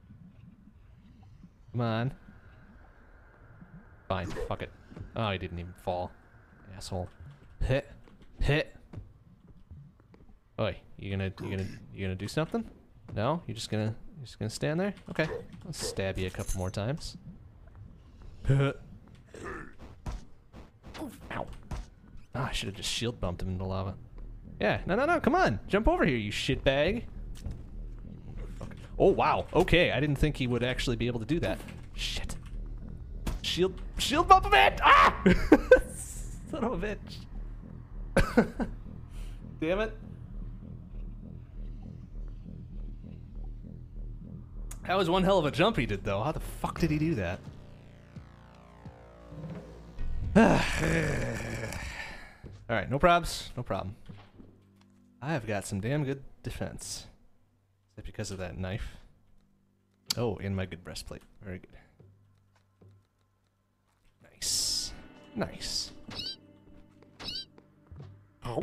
Come on. Fine, fuck it. Oh, he didn't even fall. Asshole. Hit. Hit. Oi, you gonna you gonna you gonna do something? No? You're just gonna you're just gonna stand there? Okay. I'll stab you a couple more times. Ow. Oh, I should have just shield bumped him into lava. Yeah, no, no, no, come on. Jump over here, you shitbag. Oh, wow. Okay, I didn't think he would actually be able to do that. Shit. Shield, shield bump him in! Ah! Son of a bitch. Damn it. That was one hell of a jump he did, though. How the fuck did he do that? Alright, no probs, no problem. I have got some damn good defense. Is that because of that knife? Oh, and my good breastplate. Very good. Nice. Nice. Oh.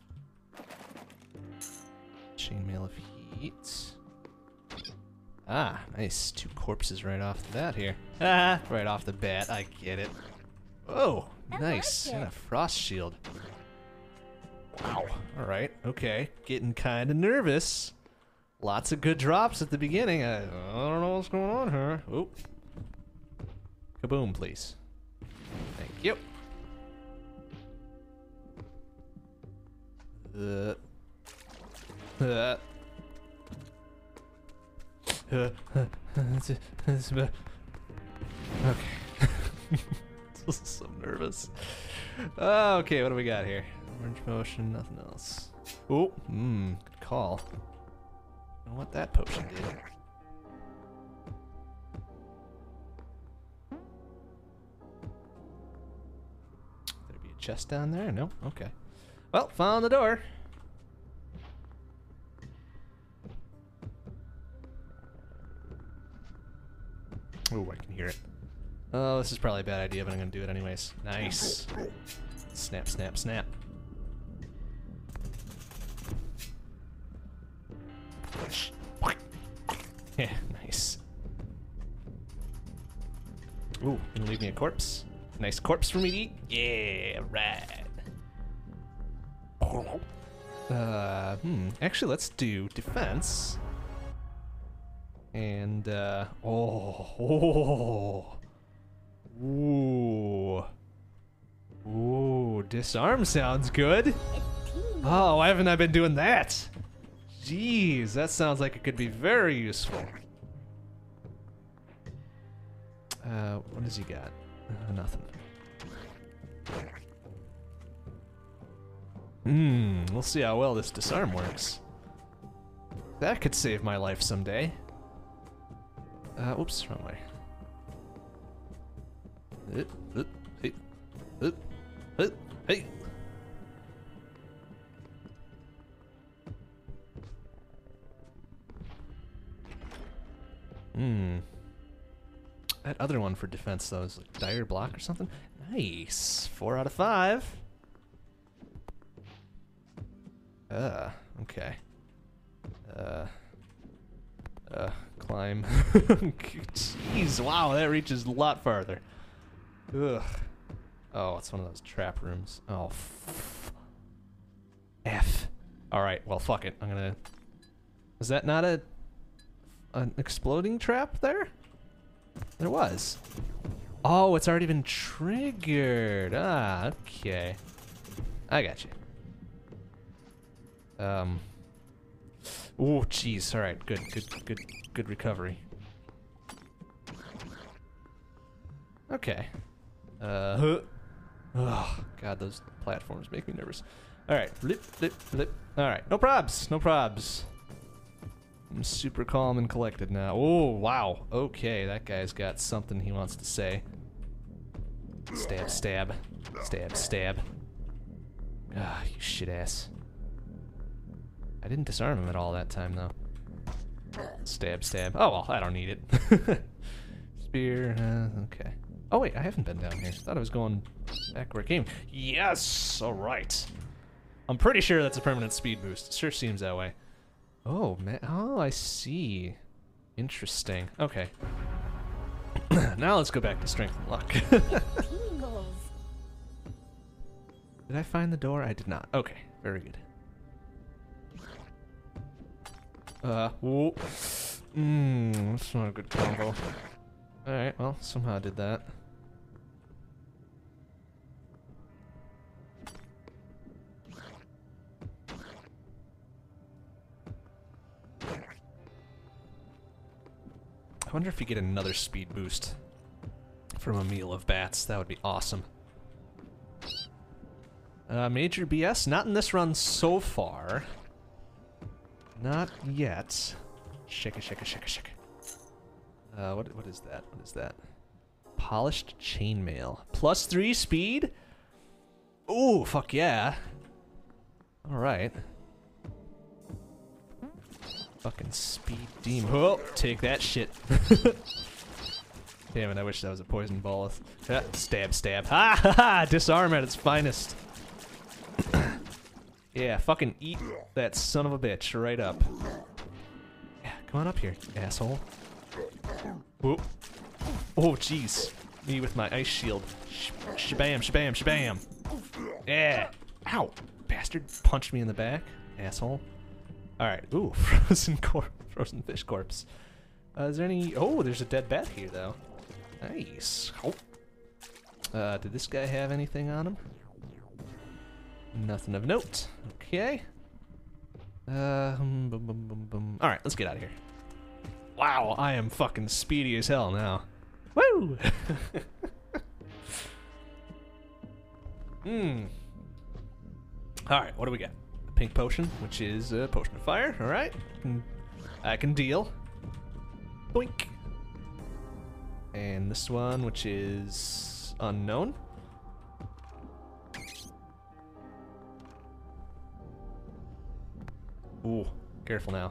Chainmail of heat. Ah, nice. Two corpses right off the bat here. Ah, right off the bat. I get it. Oh, nice. And a frost shield. Wow. Alright, okay. Getting kind of nervous. Lots of good drops at the beginning. I, I don't know what's going on here. Oop. Kaboom, please. Thank you. Uh. Uh. Okay. So nervous. Okay, what do we got here? Orange potion, nothing else. Oh, mmm, good call. I don't know what that potion did. There'd be a chest down there? No? Okay. Well, found the door. Oh, I can hear it. Oh, this is probably a bad idea, but I'm gonna do it anyways. Nice. Snap, snap, snap. Yeah, nice. Ooh, gonna leave me a corpse? Nice corpse for me to eat? Yeah, right. Uh, hmm. Actually, let's do defense. And, uh, oh, oh. Ooh. Ooh, disarm sounds good. Oh, why haven't I been doing that? Jeez, that sounds like it could be very useful. Uh, what does he got? Uh, nothing. Hmm, we'll see how well this disarm works. That could save my life someday. Uh, oops, wrong way. Uh, uh, hey, uh, uh, hey. Hmm. That other one for defense though is like dire block or something. Nice. Four out of five. Uh, okay. Uh, uh, climb. Jeez, wow, that reaches a lot farther. Ugh. Oh, it's one of those trap rooms. Oh, f. F. Alright, well, fuck it. I'm gonna... Is that not a... an exploding trap there? There was. Oh, it's already been triggered. Ah, okay. I got you. Um. Oh, jeez. All right. Good. Good. Good. Good recovery. Okay. Uh. Huh. Oh, God, those platforms make me nervous. All right. Flip. Flip. Flip. All right. No probs. No probs. I'm super calm and collected now. Oh, wow. Okay, that guy's got something he wants to say. Stab. Stab. Stab. Stab. Ah, you shit ass. I didn't disarm him at all that time, though. Stab, stab. Oh, well, I don't need it. Spear, uh, okay. Oh, wait, I haven't been down here. I thought I was going back where it came. Yes! All right. I'm pretty sure that's a permanent speed boost. It sure seems that way. Oh, man. Oh, I see. Interesting. Okay. Now let's go back to strength and luck. Did I find the door? I did not. Okay, very good. Uh, whoa. Mmm, that's not a good combo. Alright, well, somehow I did that. I wonder if you get another speed boost from a meal of bats. That would be awesome. Uh, major B S? Not in this run so far. Not yet. Shake it, shake it, shake it, shake it. Uh, what, what is that? What is that? Polished chainmail. Plus three speed? Ooh, fuck yeah. Alright. Fucking speed demon. Oh, take that shit. Damn it, I wish that was a poison ball. Ah, stab, stab. Ha ha ha! Disarm at its finest. Yeah, fucking eat that son of a bitch right up. Yeah, come on up here, asshole. Whoop. Oh, jeez. Me with my ice shield. Sh shabam, shabam, shabam. Yeah. Ow. Bastard punched me in the back. Asshole. Alright. Ooh, frozen corpse. Frozen fish corpse. Uh, is there any... Oh, there's a dead bat here, though. Nice. Oh. Uh, did this guy have anything on him? Nothing of note. Okay. Uh, boom, boom, boom, boom. All right, let's get out of here. Wow, I am fucking speedy as hell now. Woo! Hmm. Alright, what do we got? A pink potion, which is a potion of fire. Alright. I can deal. Boink. And this one, which is unknown. Ooh, careful now.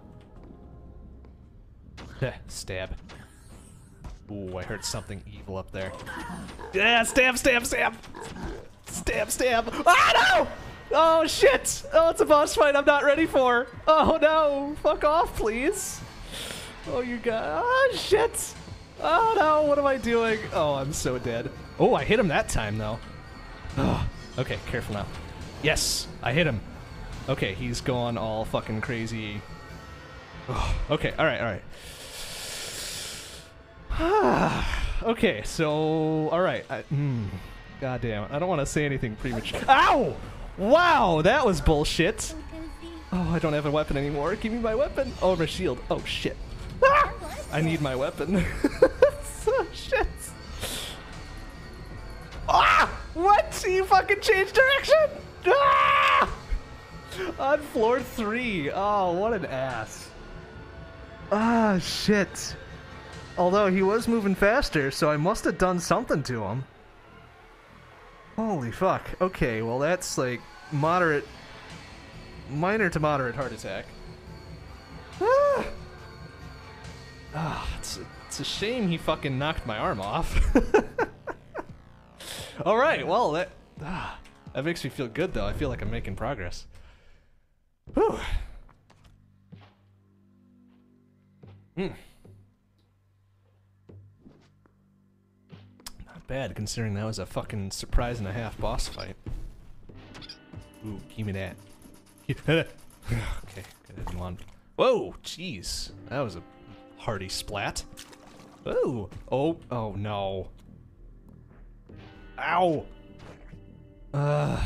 Stab. Ooh, I heard something evil up there. Yeah, stab, stab, stab! Stab, stab! Ah, no! Oh, shit! Oh, it's a boss fight I'm not ready for! Oh, no! Fuck off, please! Oh, you got... Oh, shit! Oh, no! What am I doing? Oh, I'm so dead. Oh, I hit him that time, though. Oh, okay, careful now. Yes! I hit him. Okay, he's going all fucking crazy. Oh, okay, alright, alright. Okay, so... Alright. Mm, God damn it. I don't want to say anything premature. Ow! Wow, that was bullshit. Oh, I don't have a weapon anymore. Give me my weapon. Oh, my shield. Oh, shit. Ah! I need my weapon. Oh, shit. Ah! What? You fucking changed direction? Ah! On floor three. Oh, what an ass. Ah, shit. Although he was moving faster, so I must have done something to him. Holy fuck. Okay, well that's like moderate, minor to moderate heart attack. Ah! Ah, it's, a, it's a shame he fucking knocked my arm off. Alright, well that, ah, that makes me feel good though. I feel like I'm making progress. Whew. Hmm. Bad considering that was a fucking surprise and a half boss fight. Ooh, give me that. Okay, I didn't want. Whoa, jeez, that was a hearty splat. Whoa, oh, oh no. Ow. Uh.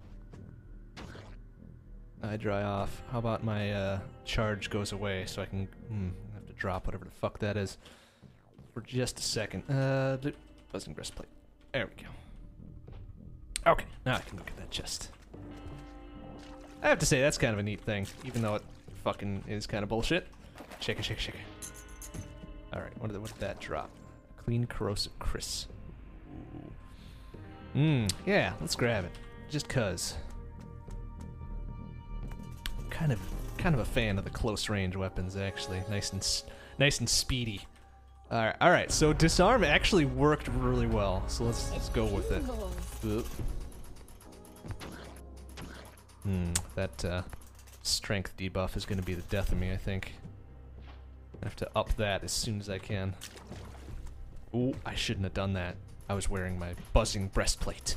I dry off. How about my uh, charge goes away so I can hmm, have to drop whatever the fuck that is for just a second. Uh. Buzzing breastplate. There we go. Okay, now I can look at that chest. I have to say, that's kind of a neat thing, even though it fucking is kind of bullshit. Shake it, shake it, shake it. Alright, what did, what did that drop? Clean corrosive Chris. Mmm, yeah, let's grab it. Just cuz. Kind of, kind of a fan of the close range weapons, actually. Nice and, nice and speedy. Alright, alright, so disarm actually worked really well, so let's, let's go with it. Oop. Hmm, that uh, strength debuff is going to be the death of me, I think. I have to up that as soon as I can. Ooh, I shouldn't have done that. I was wearing my buzzing breastplate.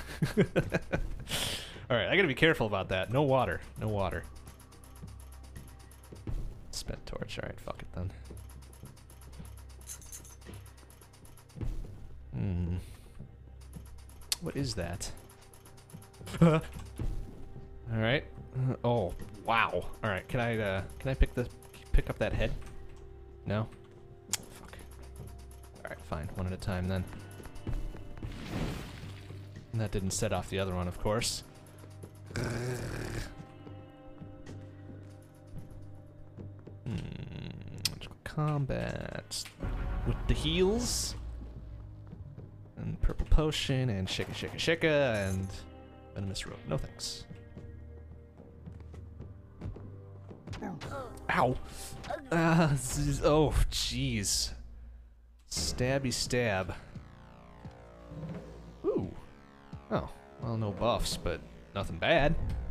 Alright, I gotta be careful about that. No water, no water. Spent torch, alright, fuck it then. Hmm. What is that? All right. Uh, oh, wow. All right. Can I uh, can I pick the pick up that head? No. Fuck. All right. Fine. One at a time then. And that didn't set off the other one, of course. Hmm. Combat with the heals. And purple potion, and shika shika shika, and venomous rope. No thanks. Ow! Uh, oh, jeez. Stabby stab. Ooh. Oh, well, no buffs, but nothing bad.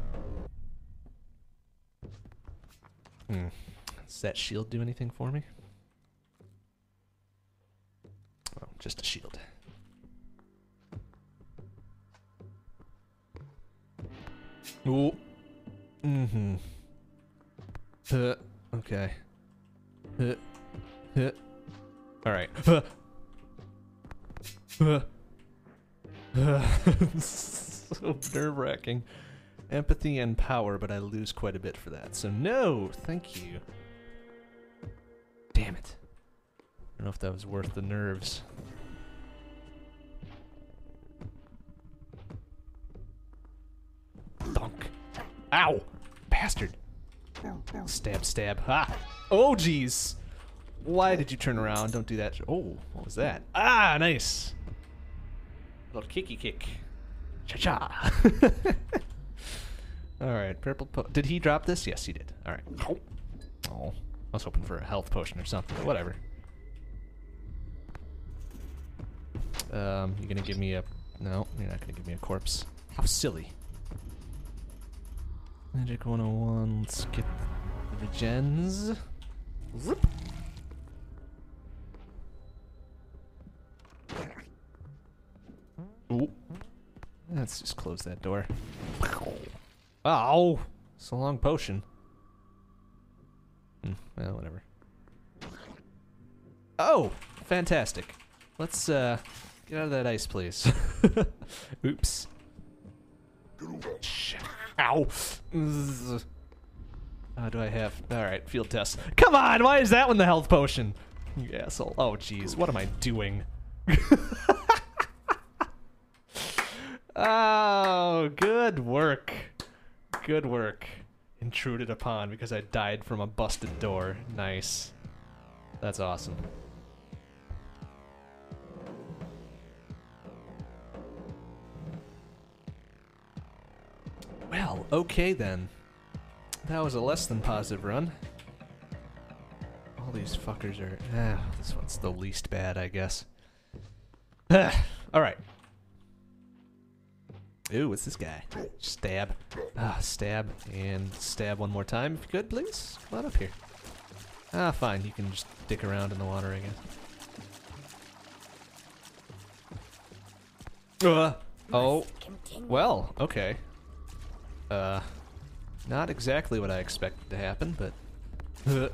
Hmm. Does that shield do anything for me? Oh, just a shield. Ooh. Mm-hmm. Uh, okay. Uh, uh. Alright. Uh. Uh. Uh. So nerve-wracking. Empathy and power, but I lose quite a bit for that. So no, thank you. Damn it. know if that was worth the nerves. Dunk. Ow! Bastard. Stab, stab. Ha! Oh, jeez! Why did you turn around? Don't do that. Oh, what was that? Ah, nice! Little kicky kick. Cha-cha! Alright, purple po- Did he drop this? Yes, he did. Alright. Oh, I was hoping for a health potion or something. Whatever. Um, you gonna give me a... No, you're not gonna give me a corpse. How silly. Magic one oh one, let's get the regens. Zip. Ooh. Let's just close that door. Oh, it's a long potion. Hmm, well, whatever. Oh, fantastic. Let's uh, get out of that ice, please. Oops. Shit. Ow. How do I have? All right, field test. Come on, why is that one the health potion? You asshole. Oh, jeez, what am I doing? Oh, good work. Good work. Intruded upon because I died from a busted door. Nice. That's awesome. Well, okay then. That was a less than positive run. All these fuckers are... Ah, this one's the least bad, I guess. Alright. Ooh, what's this guy? Stab. Ah, stab. And stab one more time, if you could, please. Come on up here. Ah, fine. You can just dick around in the water, I guess. Uh, oh. Well, okay. Uh, not exactly what I expected to happen, but... Uh.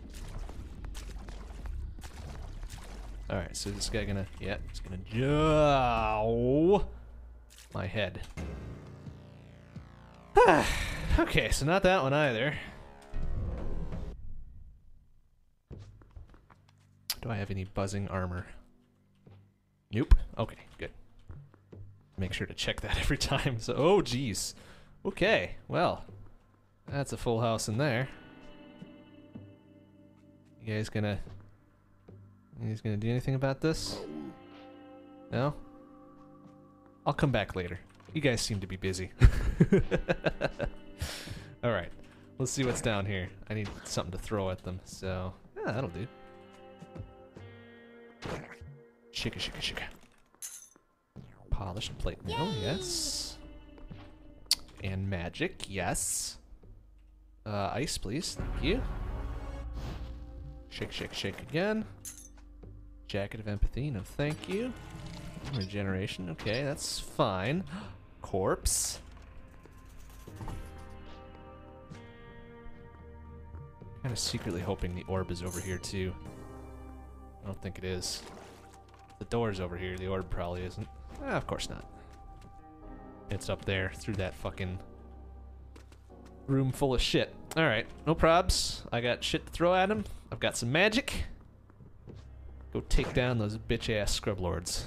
Alright, so this guy gonna... Yeah, he's gonna... Oh, my head. Okay, so not that one either. Do I have any buzzing armor? Nope. Okay, good. Make sure to check that every time. So, oh, geez. Okay, well, that's a full house in there. You guys gonna... You guys gonna do anything about this? No? I'll come back later. You guys seem to be busy. Alright, let's see what's down here. I need something to throw at them, so... Yeah, that'll do. Shika, shika, shika. Polished plate mail, yes. And magic, yes. Uh, ice, please, thank you. Shake, shake, shake again. Jacket of empathy, no thank you. Regeneration, okay, that's fine. Corpse. Kind of secretly hoping the orb is over here too. I don't think it is. The door's over here, the orb probably isn't. Ah, of course not. It's up there through that fucking room full of shit. Alright, no probs. I got shit to throw at him. I've got some magic. Go take down those bitch-ass scrub lords.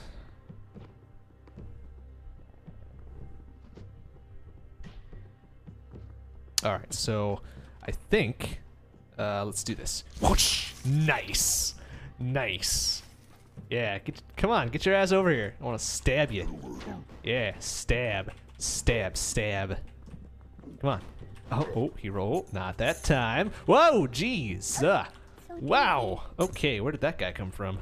Alright, so I think uh, let's do this. Whoosh! Nice! Nice! Yeah, get, come on, get your ass over here. I want to stab you. Yeah, stab. Stab, stab. Come on. Oh, oh, he rolled. Not that time. Whoa, jeez. Uh, wow. Okay, where did that guy come from?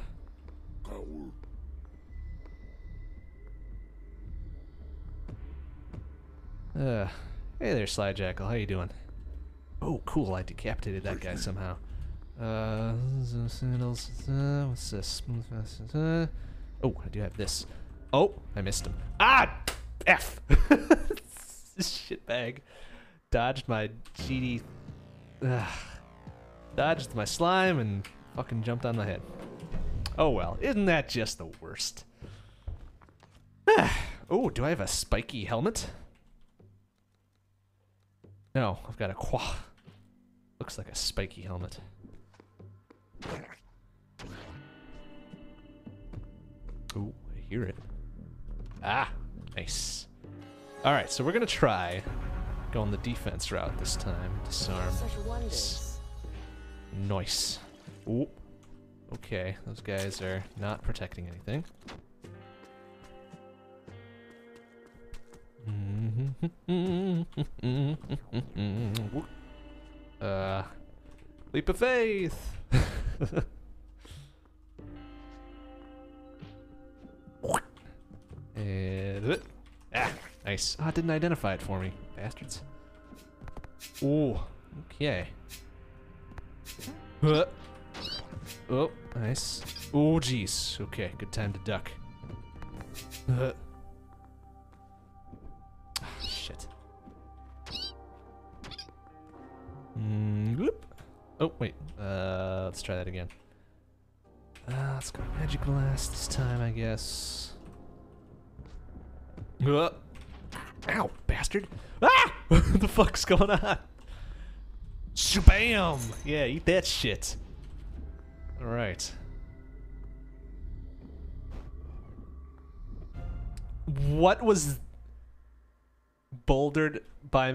Uh, hey there, Sly Jackal. How you doing? Oh, cool. I decapitated that guy somehow. Uh, what's this? Oh, I do have this. Oh, I missed him. Ah! F! This shitbag. Dodged my G D. Ugh. Dodged my slime and fucking jumped on the head. Oh well, isn't that just the worst? Oh, do I have a spiky helmet? No, I've got a qua. Looks like a spiky helmet. Ooh, I hear it. Ah, nice. All right, so we're gonna try going the defense route this time. Disarm. Such wonders. Nice. Ooh. Okay, those guys are not protecting anything. uh, leap of faith. And ah, nice. Ah, it didn't identify it for me, bastards. Ooh, okay. Uh, oh, nice. Oh, jeez. Okay, good time to duck. Uh. Ah, shit. Mm, whoop. Oh, wait. Uh, let's try that again. Uh, let's go magic blast this time, I guess. Uh. Ow, bastard. Ah! What the fuck's going on? Shabam! Yeah, eat that shit. Alright. What was bouldered by...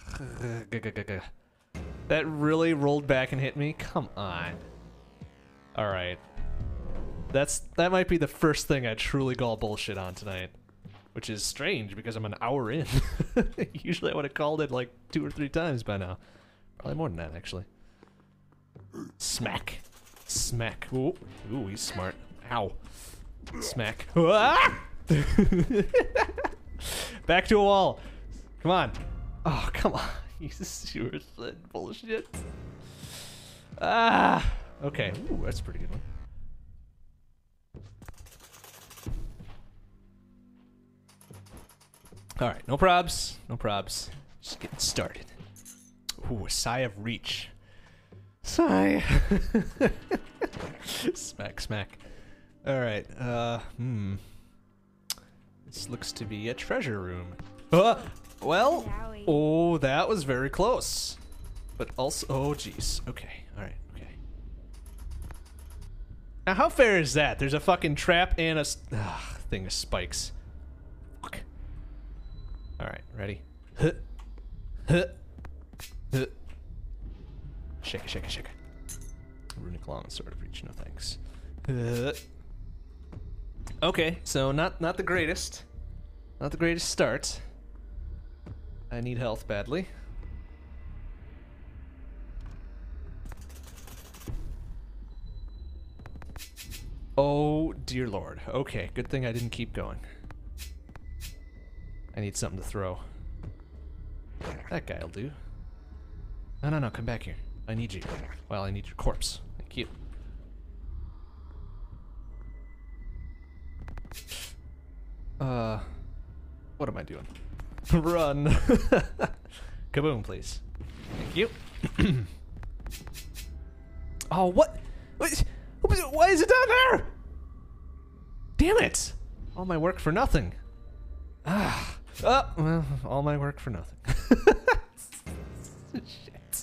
That really rolled back and hit me? Come on. Alright. That's that might be the first thing I truly call bullshit on tonight. Which is strange because I'm an hour in. Usually I would have called it like two or three times by now. Probably more than that, actually. Smack. Smack. Ooh, ooh, he's smart. Ow. Smack. Ah! Back to a wall. Come on. Oh, come on. You sewer sled bullshit. Ah. Okay. Ooh, that's a pretty good one. All right, no probs, no probs. Just getting started. Ooh, a sigh of reach. Sigh. Smack, smack. All right. Uh, hmm. This looks to be a treasure room. Uh, well, Wowie. oh, that was very close. But also, oh, jeez. Okay. All right. Okay. Now, how fair is that? There's a fucking trap and a ugh, thing of spikes. Fuck. All right, ready? Huh. Huh. Huh. Shake it, shake it, shake it. Runic long sword of reach, no thanks. Uh. Okay, so not not the greatest, not the greatest start. I need health badly. Oh dear lord. Okay, good thing I didn't keep going. I need something to throw. That guy'll do. No, no, no, come back here. I need you. Well, I need your corpse. Thank you. Uh, what am I doing? Run. Kaboom, please. Thank you. Oh, what? What? Why is it down there? Damn it! All my work for nothing. Ah. Oh, well, all my work for nothing. Shit.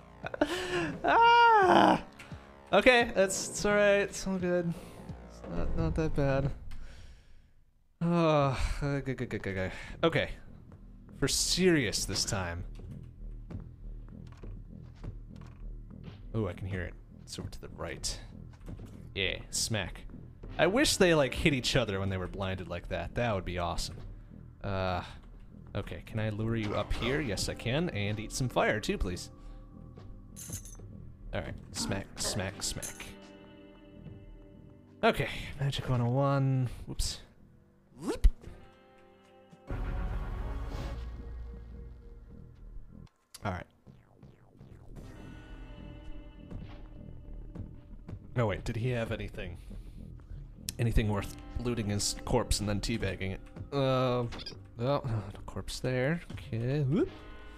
Ah. Okay, that's it's all right. It's all good. It's not not that bad. Oh, uh, good, good, good, good, good. Okay, for serious this time. Oh, I can hear it. It's over to the right. Yeah, smack. I wish they like hit each other when they were blinded like that. That would be awesome. Uh, okay, can I lure you up here? Yes, I can. And eat some fire, too, please. Alright, smack, smack, smack. Okay, Magic one oh one. Whoops. Whoop. Alright. Oh, wait, did he have anything? Anything worth looting his corpse and then teabagging it? Uh, oh, no corpse there. Okay. Whoop.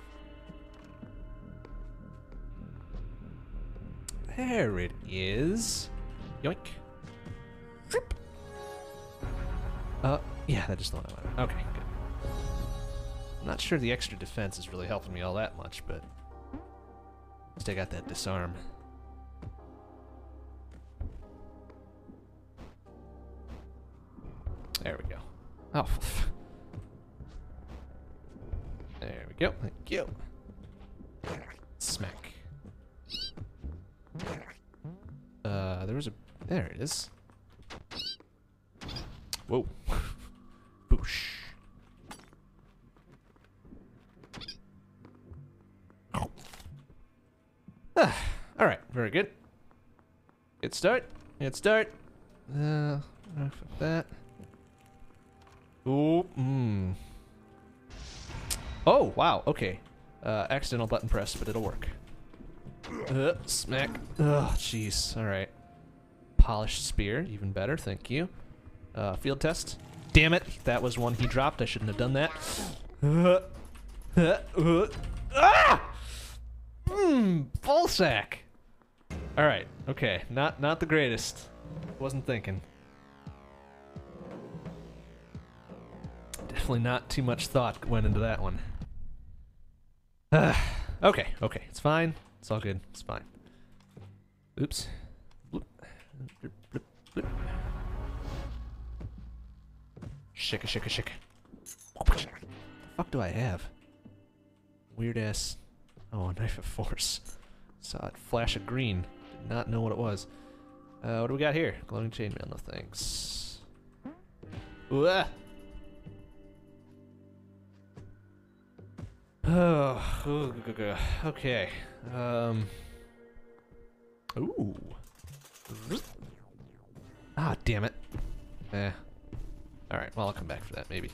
There it is. Yoink. Whoop. Uh, yeah, that just the one I wanted. Okay, good. I'm not sure the extra defense is really helping me all that much, but at least I got that disarm. There we go. Oh. There we go. Thank you. Smack. Uh, there was a... There it is. Whoa. Boosh. Ah, all right, very good. Good start. Good start. Uh, that. Ooh, mmm. Oh, wow, okay. Uh, accidental button press, but it'll work. Uh, smack. Oh, jeez. All right. Polished spear, even better. Thank you. Uh, field test. Damn it, that was one he dropped. I shouldn't have done that. Uh, uh, uh, ah! Mmm, ball sack. All right. Okay. Not not the greatest. Wasn't thinking. Definitely not too much thought went into that one. Uh, okay. Okay. It's fine. It's all good. It's fine. Oops. Bloop. Bloop, bloop, bloop. Shika, shika, shika. What the fuck do I have? Weird ass. Oh, a knife of force. Saw it flash of green. Did not know what it was. Uh, what do we got here? Glowing chainmail, no thanks. Ooh, ah. Oh, okay. Um. Ooh. Ah, damn it. Eh. Alright, well, I'll come back for that, maybe.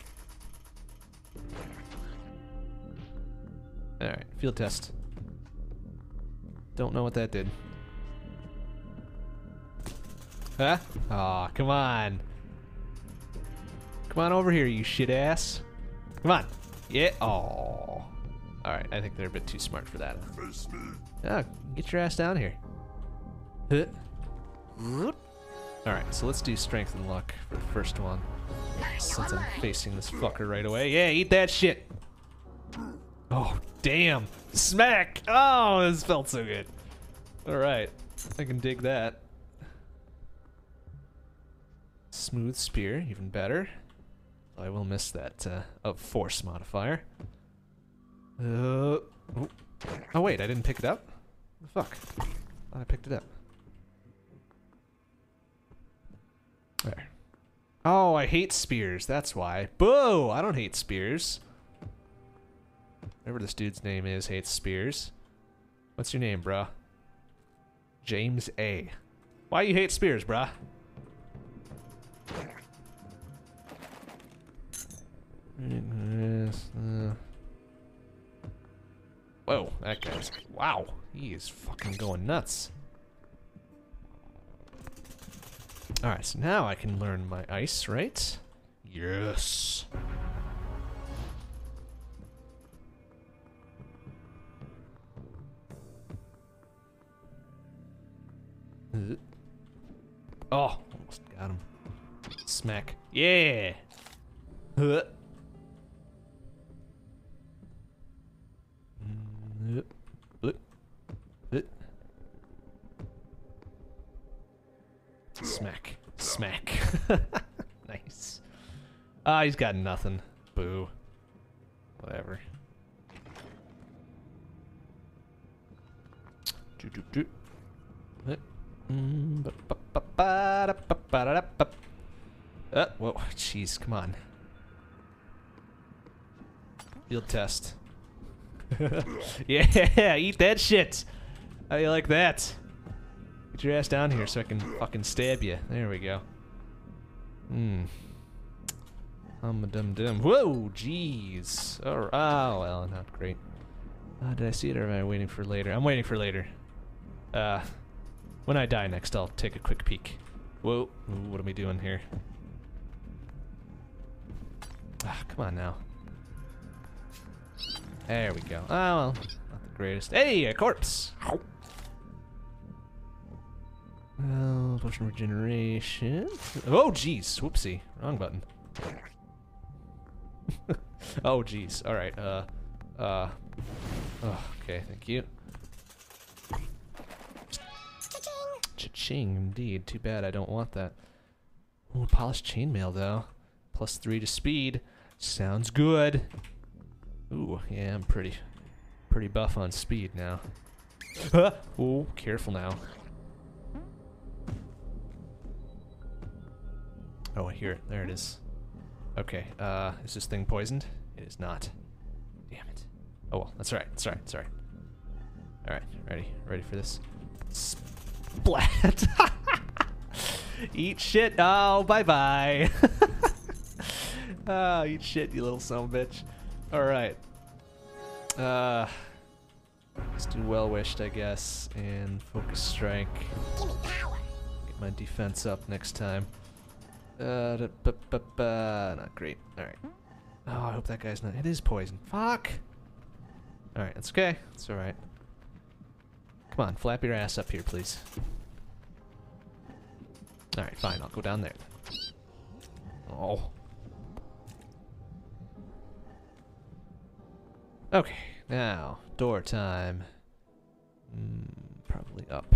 Alright, field test. Don't know what that did. Huh? Aw, come on. Come on over here, you shit ass. Come on. Yeah. Oh. Alright, I think they're a bit too smart for that. Yeah, get your ass down here. Huh. Alright, so let's do strength and luck for the first one. Since I'm facing this fucker right away. Yeah, eat that shit. Oh, damn. Smack! Oh, this felt so good. Alright, I can dig that. Smooth spear, even better. I will miss that uh, of force modifier. Uh, oh. oh wait, I didn't pick it up? What the fuck? Thought I picked it up. There. Oh, I hate spears, that's why. Boo! I don't hate spears. Whatever this dude's name is hates spears. What's your name, bruh? James A. Why you hate spears, bruh? Whoa, that guy's... Wow, he is fucking going nuts. Alright, so now I can learn my ice, right? Yes. Uh. Oh, almost got him. Smack. Yeah! Huh. Smack. Smack. Nice. Ah, he's got nothing. Boo. Whatever. Do do do. Uh, whoa, jeez, come on. Field test. Yeah, eat that shit. How do you like that? Get your ass down here so I can fucking stab you. There we go. Hmm. Um dum dum. Whoa, jeez. Oh, oh, well, not great. Uh, did I see it or am I waiting for later? I'm waiting for later. Uh, when I die next, I'll take a quick peek. Whoa, ooh, what are we doing here? Ah, come on now. There we go. Oh, well, not the greatest. Hey, a corpse! Well, potion regeneration. Oh, jeez. Whoopsie. Wrong button. Oh, jeez. All right. Uh, uh. Oh, okay. Thank you. Cha-ching. Cha-ching, indeed. Too bad I don't want that. Ooh, polished chainmail though. Plus three to speed. Sounds good. Ooh, yeah, I'm pretty, pretty buff on speed now. Ah! Ooh, careful now. Oh, I hear it. There it is. Okay, uh, is this thing poisoned? It is not. Damn it. Oh well, that's alright, that's alright, that's alright. Alright, ready, ready for this. Splat! Eat shit! Oh, bye-bye! Oh, eat shit, you little son of a bitch. Alright. Uh, let's do well-wished, I guess, and focus strike. Give me power. Get my defense up next time. Uh, da, ba, ba, ba. Not great. Alright. Oh, I hope that guy's not. It is poison. Fuck! Alright, that's okay. It's alright. Come on, flap your ass up here, please. Alright, fine. I'll go down there. Oh. Okay, now, door time. Mm, probably up.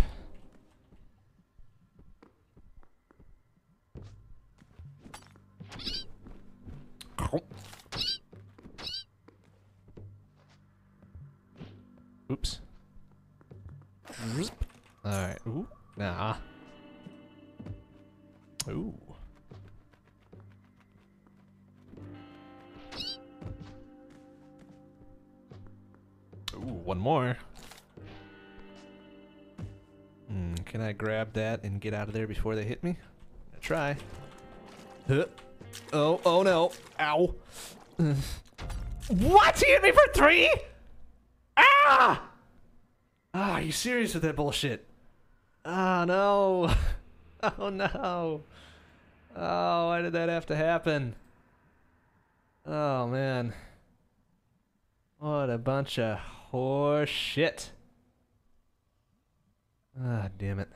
Oops. Alright, ooh, nah. Ooh. Ooh, one more. Hmm, can I grab that and get out of there before they hit me? I'll try. Huh. Oh, oh no. Ow. What? He hit me for three? Ah! Ah, are you serious with that bullshit? Oh no. Oh no. Oh, why did that have to happen? Oh man. What a bunch of horse shit. Ah, damn it.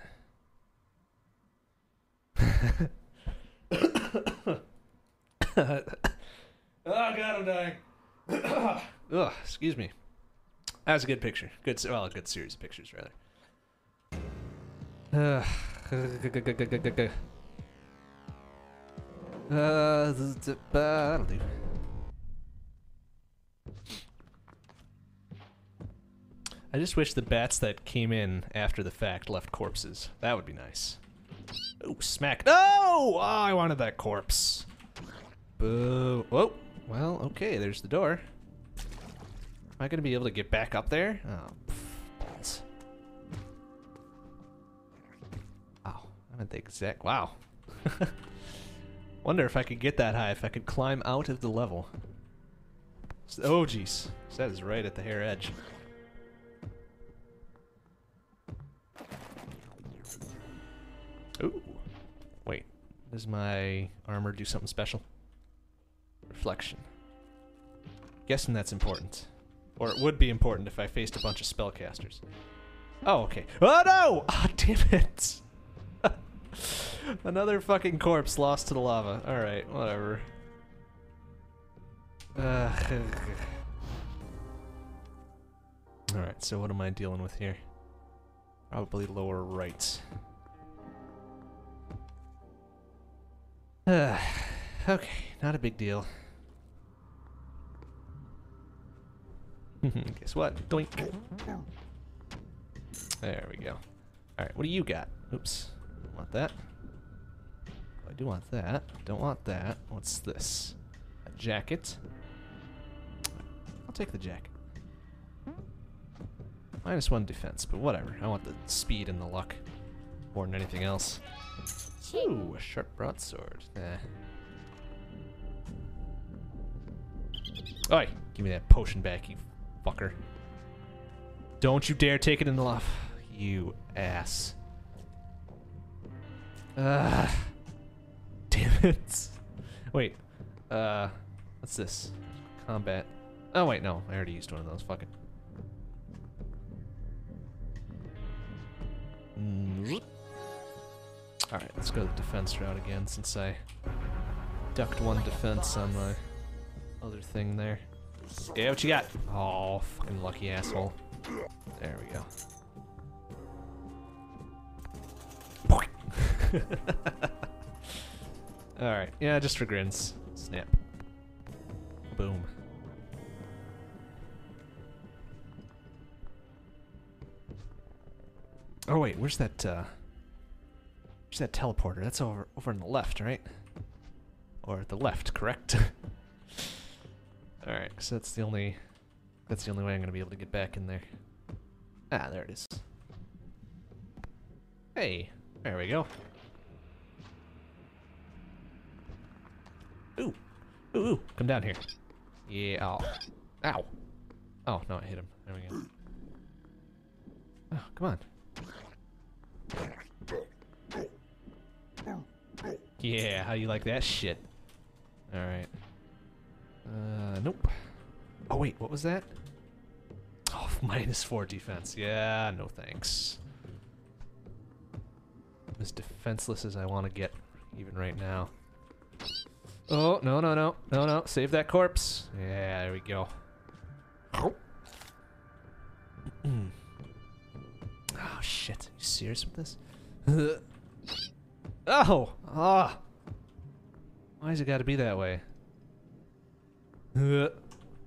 Oh god, I'm dying. Ugh, excuse me. That was a good picture. Good, well, a good series of pictures, rather. Uh, uh, that'll do. I just wish the bats that came in after the fact left corpses. That would be nice. Oh, smack. No! Oh, I wanted that corpse. Boo. Whoa. Well, okay, there's the door. Am I going to be able to get back up there? Oh, pff, balls. Wow. I'm at the exact... Wow. Wonder if I could get that high, if I could climb out of the level. Oh, jeez. That is right at the hair edge. Ooh. Wait. Does my armor do something special? Reflection. Guessing that's important. Or it would be important if I faced a bunch of spellcasters. Oh, okay. Oh, no! Oh, damn it! Another fucking corpse lost to the lava. Alright, whatever. Uh, Alright, so what am I dealing with here? Probably lower right. Uh, okay, not a big deal. Guess what? Doink. There we go. Alright, what do you got? Oops. Don't want that. I do want that. Don't want that. What's this? A jacket. I'll take the jacket. Minus one defense, but whatever. I want the speed and the luck more than anything else. Ooh, a sharp broadsword. Eh. Oi, give me that potion back, you fucker. Don't you dare take it in the lava, you ass. Ah, damn it. Wait, uh, what's this? Combat. Oh wait, no, I already used one of those. Fuck it. Mm. Alright, let's go the defense route again since I ducked one defense on my other thing there. Yeah, what you got? Oh, fucking lucky asshole. There we go. Alright, yeah, just for grins. Snap. Boom. Oh wait, where's that, uh... Where's that teleporter? That's over over on the left, right? Or the left, correct? Alright, so that's the only... That's the only way I'm gonna be able to get back in there. Ah, there it is. Hey, there we go. Ooh, ooh, ooh, come down here. Yeah, ow. Ow. Oh, no, I hit him. There we go. Oh, come on. Yeah, how you like that shit? Alright. Uh, nope. Oh, wait, what was that? Oh, minus four defense. Yeah, no thanks. I'm as defenseless as I want to get, even right now. Oh, no, no, no. No, no. Save that corpse. Yeah, there we go. Oh, shit. Are you serious with this? Oh! Ah! Why's it gotta be that way? Mm.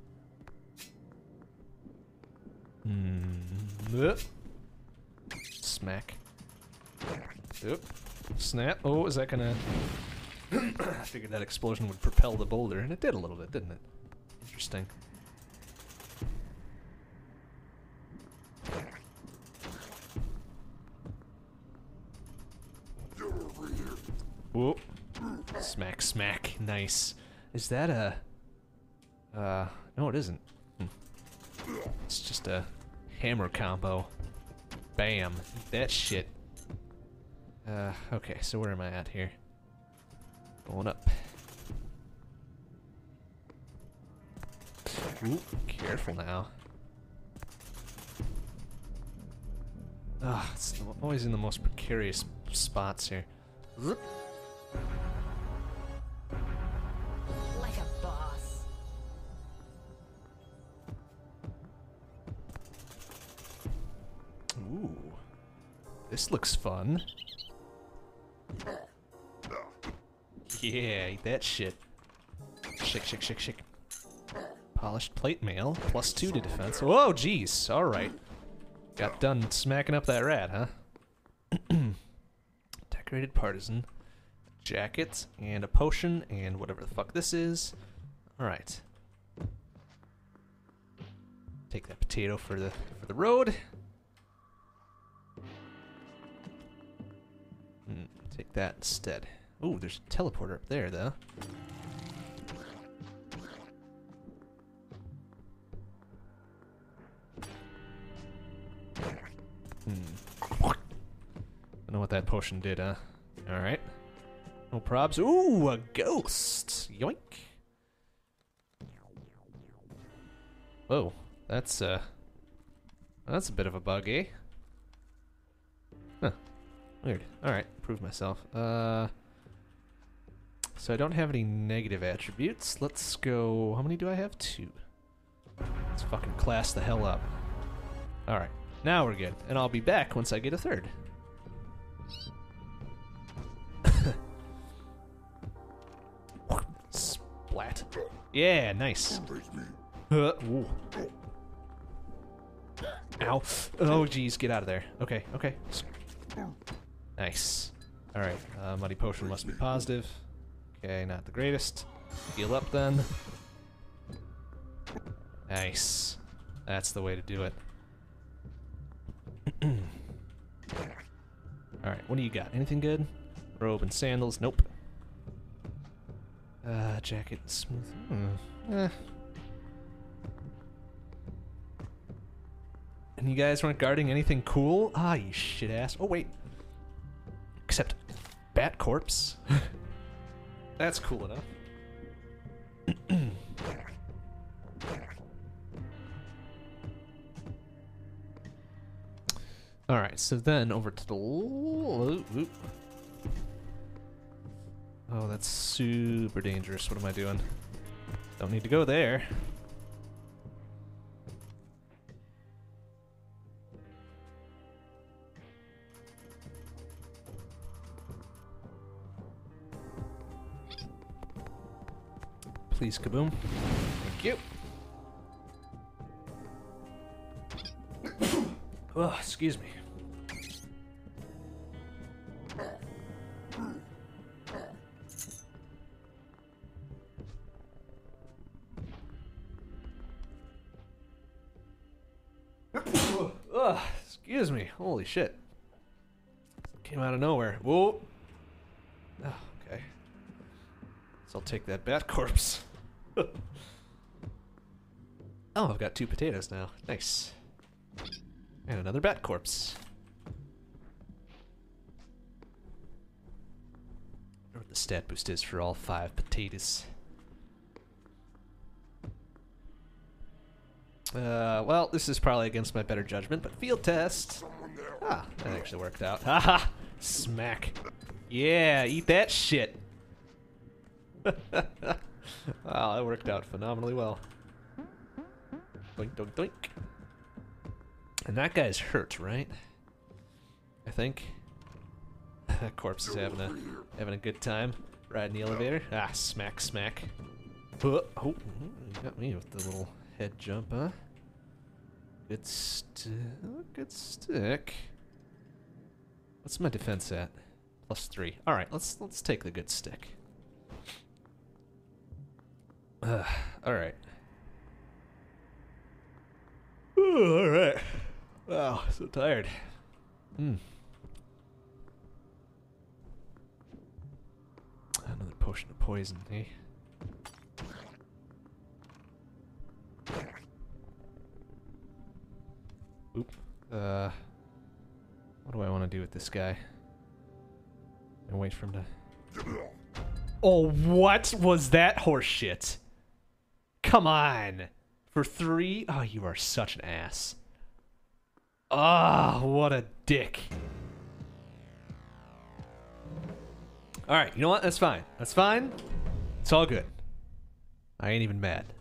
Smack. Oop. Snap. Oh, is that gonna... I figured that explosion would propel the boulder, and it did a little bit, didn't it? Interesting. Whoa. Smack, smack. Nice. Is that a... Uh, no it isn't. Hmm. It's just a hammer combo. Bam. Eat that shit. Uh, okay, so where am I at here? Going up. Ooh, careful now. Ah, it's always in the most precarious spots here. Like a boss. Ooh. This looks fun. Yeah, eat that shit. Shake, shake, shake, shake. Polished plate mail, plus two to defense. Whoa, jeez. All right. Got done smacking up that rat, huh? Decorated partisan. Jacket, and a potion, and whatever the fuck this is. All right. Take that potato for the for the road. Mm, take that instead. Ooh, there's a teleporter up there, though. Hmm. I don't know what that potion did, huh? Alright. No probs. Ooh, a ghost! Yoink! Whoa, that's, uh... that's a bit of a bug, eh? Huh. Weird. Alright, prove myself. Uh... So I don't have any negative attributes. Let's go... How many do I have? Two. Let's fucking class the hell up. Alright, now we're good. And I'll be back once I get a third. Splat. Yeah, nice. Uh, ooh. Ow. Oh, geez, get out of there. Okay, okay. Nice. Alright, uh, muddy potion must be positive. Okay, not the greatest. Heal up then. Nice. That's the way to do it. Alright, what do you got? Anything good? Robe and sandals? Nope. Uh, jacket, smooth. Hmm. Eh. And you guys weren't guarding anything cool? Ah, you shit ass. Oh, wait. Except Bat Corpse. That's cool enough. Alright, so then over to the... L oh, that's super dangerous. What am I doing? Don't need to go there. Please, kaboom. Thank you. Oh, excuse me. Ugh, excuse me. Holy shit. Came out of nowhere. Whoa. Oh, okay. So I'll take that bat corpse. Oh, I've got two potatoes now. Nice. And another bat corpse. I wonder what the stat boost is for all five potatoes. Uh, well, this is probably against my better judgment, but field test. Ah, that actually worked out. Haha! Smack. Yeah, eat that shit. Wow, that worked out phenomenally well. Doink, doink, doink. And that guy's hurt, right? I think. That corpse is having a having a good time riding the elevator. Ah, smack, smack. Oh, oh, you got me with the little head jump, huh? Good stick. Good stick. What's my defense at? Plus three. All right, let's let's take the good stick. Uh, all right. Ooh, all right. Wow, so tired. Hmm. Another potion of poison, eh? Oop. Uh, what do I want to do with this guy? And wait for him to... Oh, what was that horseshit? Come on! For three? Oh, you are such an ass. Ah, oh, what a dick. Alright, you know what? That's fine. That's fine. It's all good. I ain't even mad.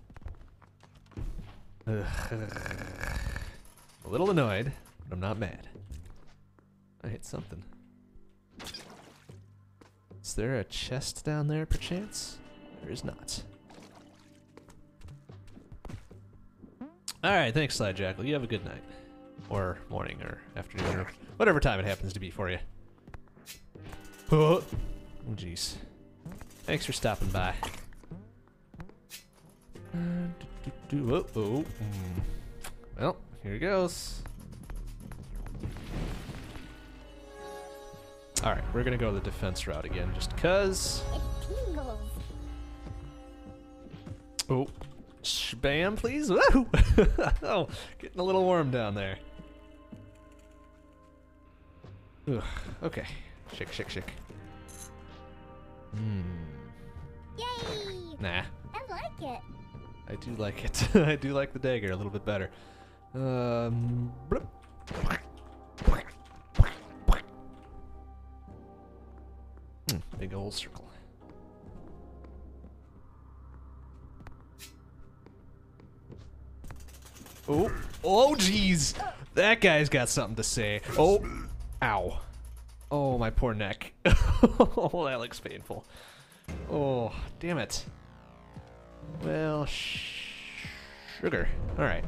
Ugh. A little annoyed, but I'm not mad. I hit something. Is there a chest down there, perchance? There is not. Alright, thanks, Slide-Jackal. You have a good night. Or morning, or afternoon, or whatever time it happens to be for you. Oh, jeez. Thanks for stopping by. Uh, do, do, do, oh, oh. Mm. Well, here he goes. Alright, we're gonna go the defense route again, just cuz. It tingles. Oh. Spam, please. Woo! Oh, getting a little warm down there. Ugh, okay. Shake, shake, shake. Hmm. Yay! Nah. I like it. I do like it. I do like the dagger a little bit better. Um. Bloop. Hmm, big old circle. Oh, oh, jeez. That guy's got something to say. Oh, ow. Oh, my poor neck. Oh, that looks painful. Oh, damn it. Well, sh sugar. All right.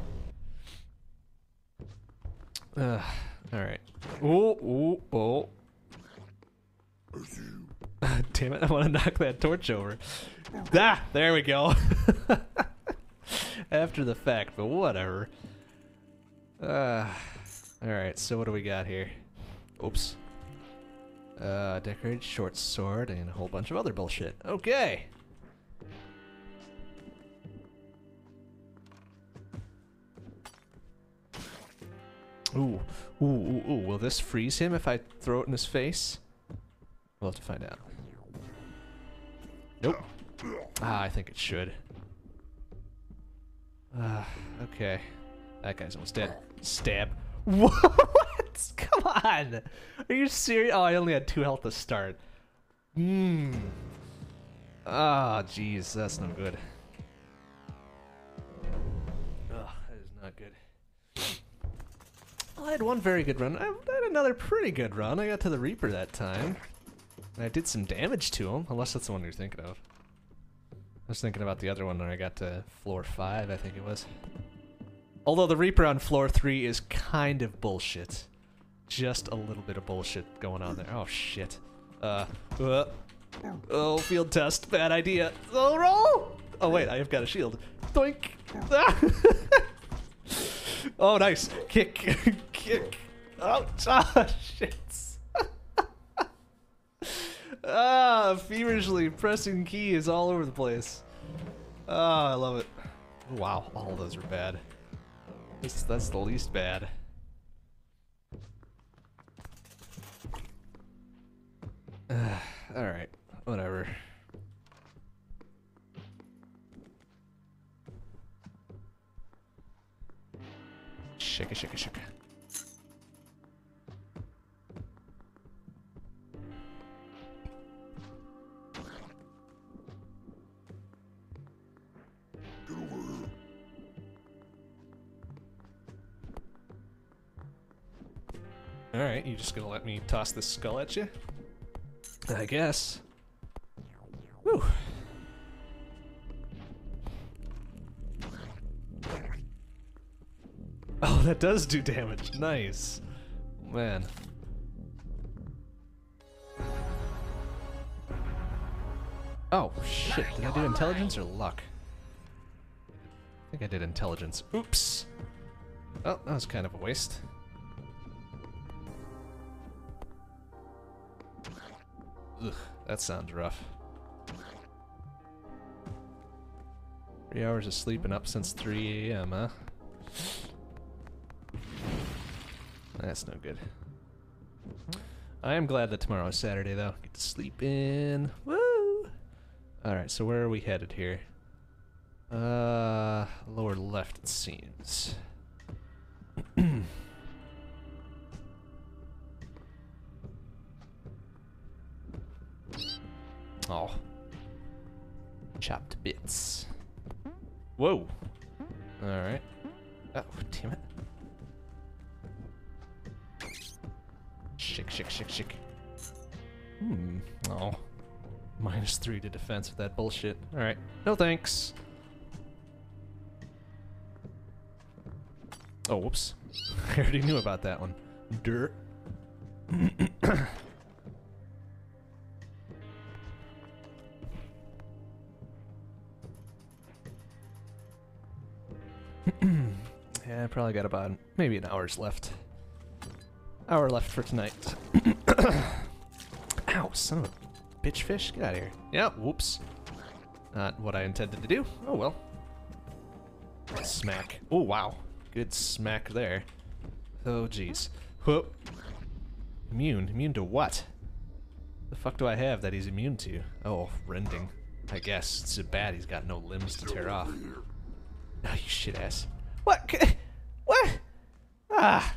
Uh, all right. Oh, oh, oh. Damn it, I want to knock that torch over. Ah, there we go. After the fact, but whatever. Uh, Alright, so what do we got here? Oops. Uh, decorated short sword and a whole bunch of other bullshit. Okay. Ooh, ooh, ooh, ooh. Will this freeze him if I throw it in his face? We'll have to find out. Nope. Ah, I think it should. Ah, uh, okay. That guy's almost dead. Stab. What? Come on! Are you serious? Oh, I only had two health to start. Mmm. Ah, jeez, that's no good. Ugh, that is not good. Well, I had one very good run. I had another pretty good run. I got to the Reaper that time. And I did some damage to him, unless that's the one you're thinking of. was thinking about the other one when I got to floor five, I think it was. Although the Reaper on floor three is kind of bullshit. Just a little bit of bullshit going on there. Oh, shit. Uh, uh, oh, field test. Bad idea. Oh, roll! Oh, wait, I've got a shield. Doink! Ah. Oh, nice. Kick. Kick. Oh, ah, shit. Ah, feverishly pressing key is all over the place. Ah, I love it. Wow, all of those are bad. That's, that's the least bad. Uh, Alright, whatever. Shaka, shaka, shaka. Alright, you just gonna let me toss this skull at you? I guess. Whew. Oh, that does do damage. Nice. Man. Oh, shit. Did I do intelligence or luck? I think I did intelligence. Oops. Oh, that was kind of a waste. Ugh, that sounds rough. Three hours of sleep and up since three A M, huh? That's no good. I am glad that tomorrow is Saturday, though. Get to sleep in. Woo! Alright, so where are we headed here? Uh, lower left, it seems. Oh. Chopped bits. Whoa. Alright. Oh, damn it. Shake, shake, shake, shake. Hmm. Oh. Minus three to defense with that bullshit. Alright. No thanks. Oh, whoops. I already knew about that one. Dirt. Yeah, I probably got about maybe an hour's left. Hour left for tonight. Ow, son of a bitch fish. Get out of here. Yeah, whoops. Not what I intended to do. Oh well. Smack. Oh wow. Good smack there. Oh jeez. Whoop. Immune. Immune to what? The fuck do I have that he's immune to? Oh, rending. I guess. It's so bad he's got no limbs to tear off. Oh, you shit ass. What? What? Ah.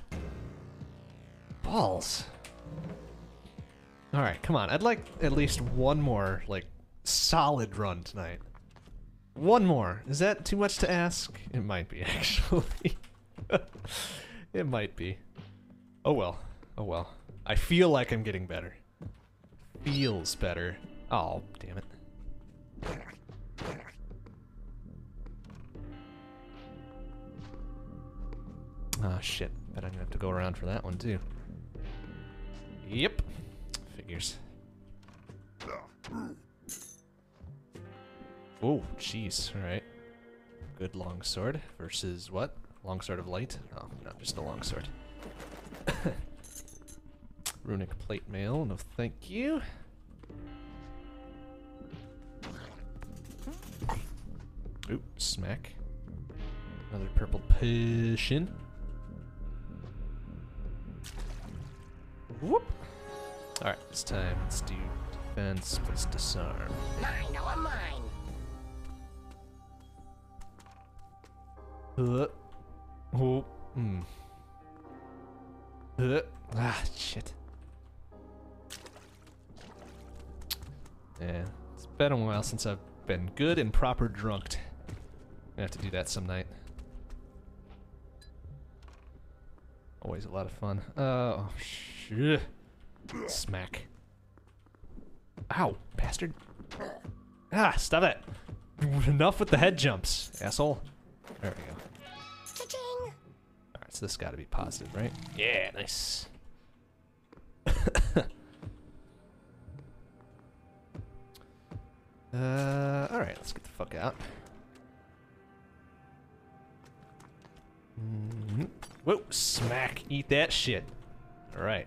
Balls. Alright, come on. I'd like at least one more, like, solid run tonight. One more. Is that too much to ask? It might be, actually. It might be. Oh well. Oh well. I feel like I'm getting better. Feels better. Oh, damn it. Ah, shit. Bet I'm gonna have to go around for that one, too. Yep. Figures. Oh, jeez. Alright. Good longsword versus what? Longsword of light? Oh, no, just a longsword. Runic plate mail, no thank you. Oop, smack. Another purple potion. Whoop. Alright, this time let's do defense plus disarm. Mine, oh, mine. Uh. Oh. Hmm. Uh. Ah, shit. Yeah, it's been a while since I've been good and proper drunked. I have to do that some night. Always a lot of fun. Uh, oh, shit. Smack. Ow, bastard. Ah, stop it. Enough with the head jumps, asshole. There we go. Cha-ching! Alright, so this gotta be positive, right? Yeah, nice. uh, alright, let's get the fuck out. Mm-hmm. Whoa, smack, eat that shit. Alright.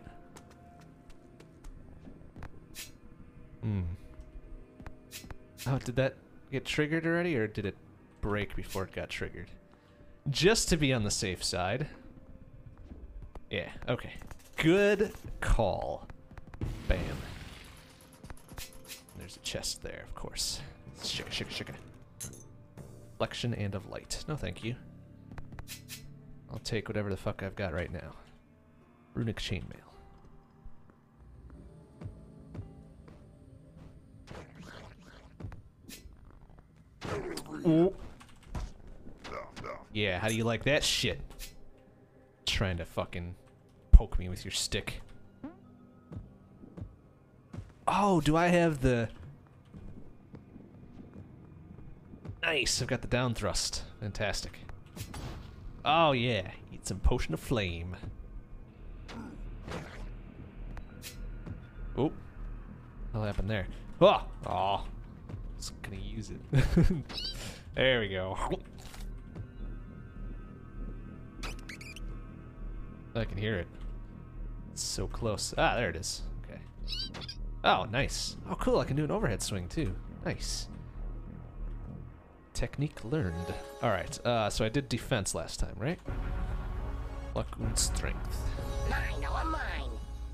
Hmm. Oh, did that get triggered already, or did it break before it got triggered? Just to be on the safe side. Yeah, okay. Good call. Bam. There's a chest there, of course. Shika, shika, shika. Reflection and of light. No, thank you. I'll take whatever the fuck I've got right now. Runic chainmail. Ooh. Yeah, how do you like that shit? Trying to fucking poke me with your stick. Oh, do I have the... Nice, I've got the down thrust. Fantastic. Oh yeah, eat some potion of flame. Oh, what happened there? Oh, oh, just gonna use it. There we go. I can hear it. It's so close. Ah, there it is. Okay. Oh, nice. Oh, cool. I can do an overhead swing too. Nice. Technique learned. Alright, uh, so I did defense last time, right? Luck and strength. Mine, all mine.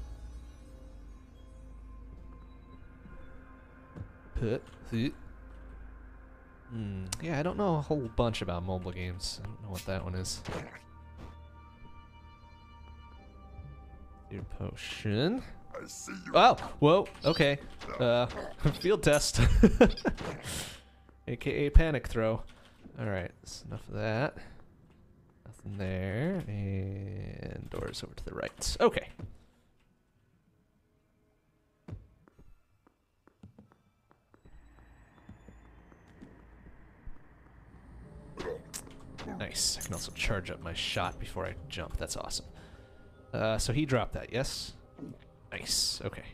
Put, hmm. Yeah, I don't know a whole bunch about mobile games. I don't know what that one is. Your potion. I see you. Oh, whoa, okay. Uh, field test. A K A panic throw. Alright, that's enough of that. Nothing there. And doors over to the right. Okay. Nice. I can also charge up my shot before I jump. That's awesome. Uh, so he dropped that, yes? Nice. Okay.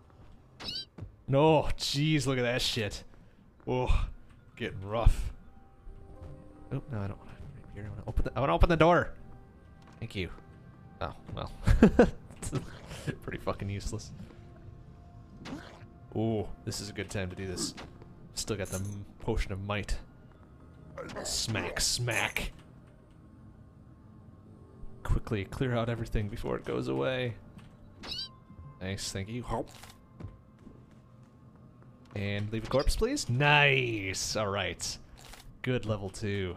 No, jeez, look at that shit. Oh. Getting rough. Oh no, I don't want to. I want to open the. I want to open the door. Thank you. Oh well, pretty fucking useless. Oh, this is a good time to do this. Still got the potion of might. Smack, smack. Quickly clear out everything before it goes away. Nice, thank you. And leave a corpse, please. Nice. All right. Good level two.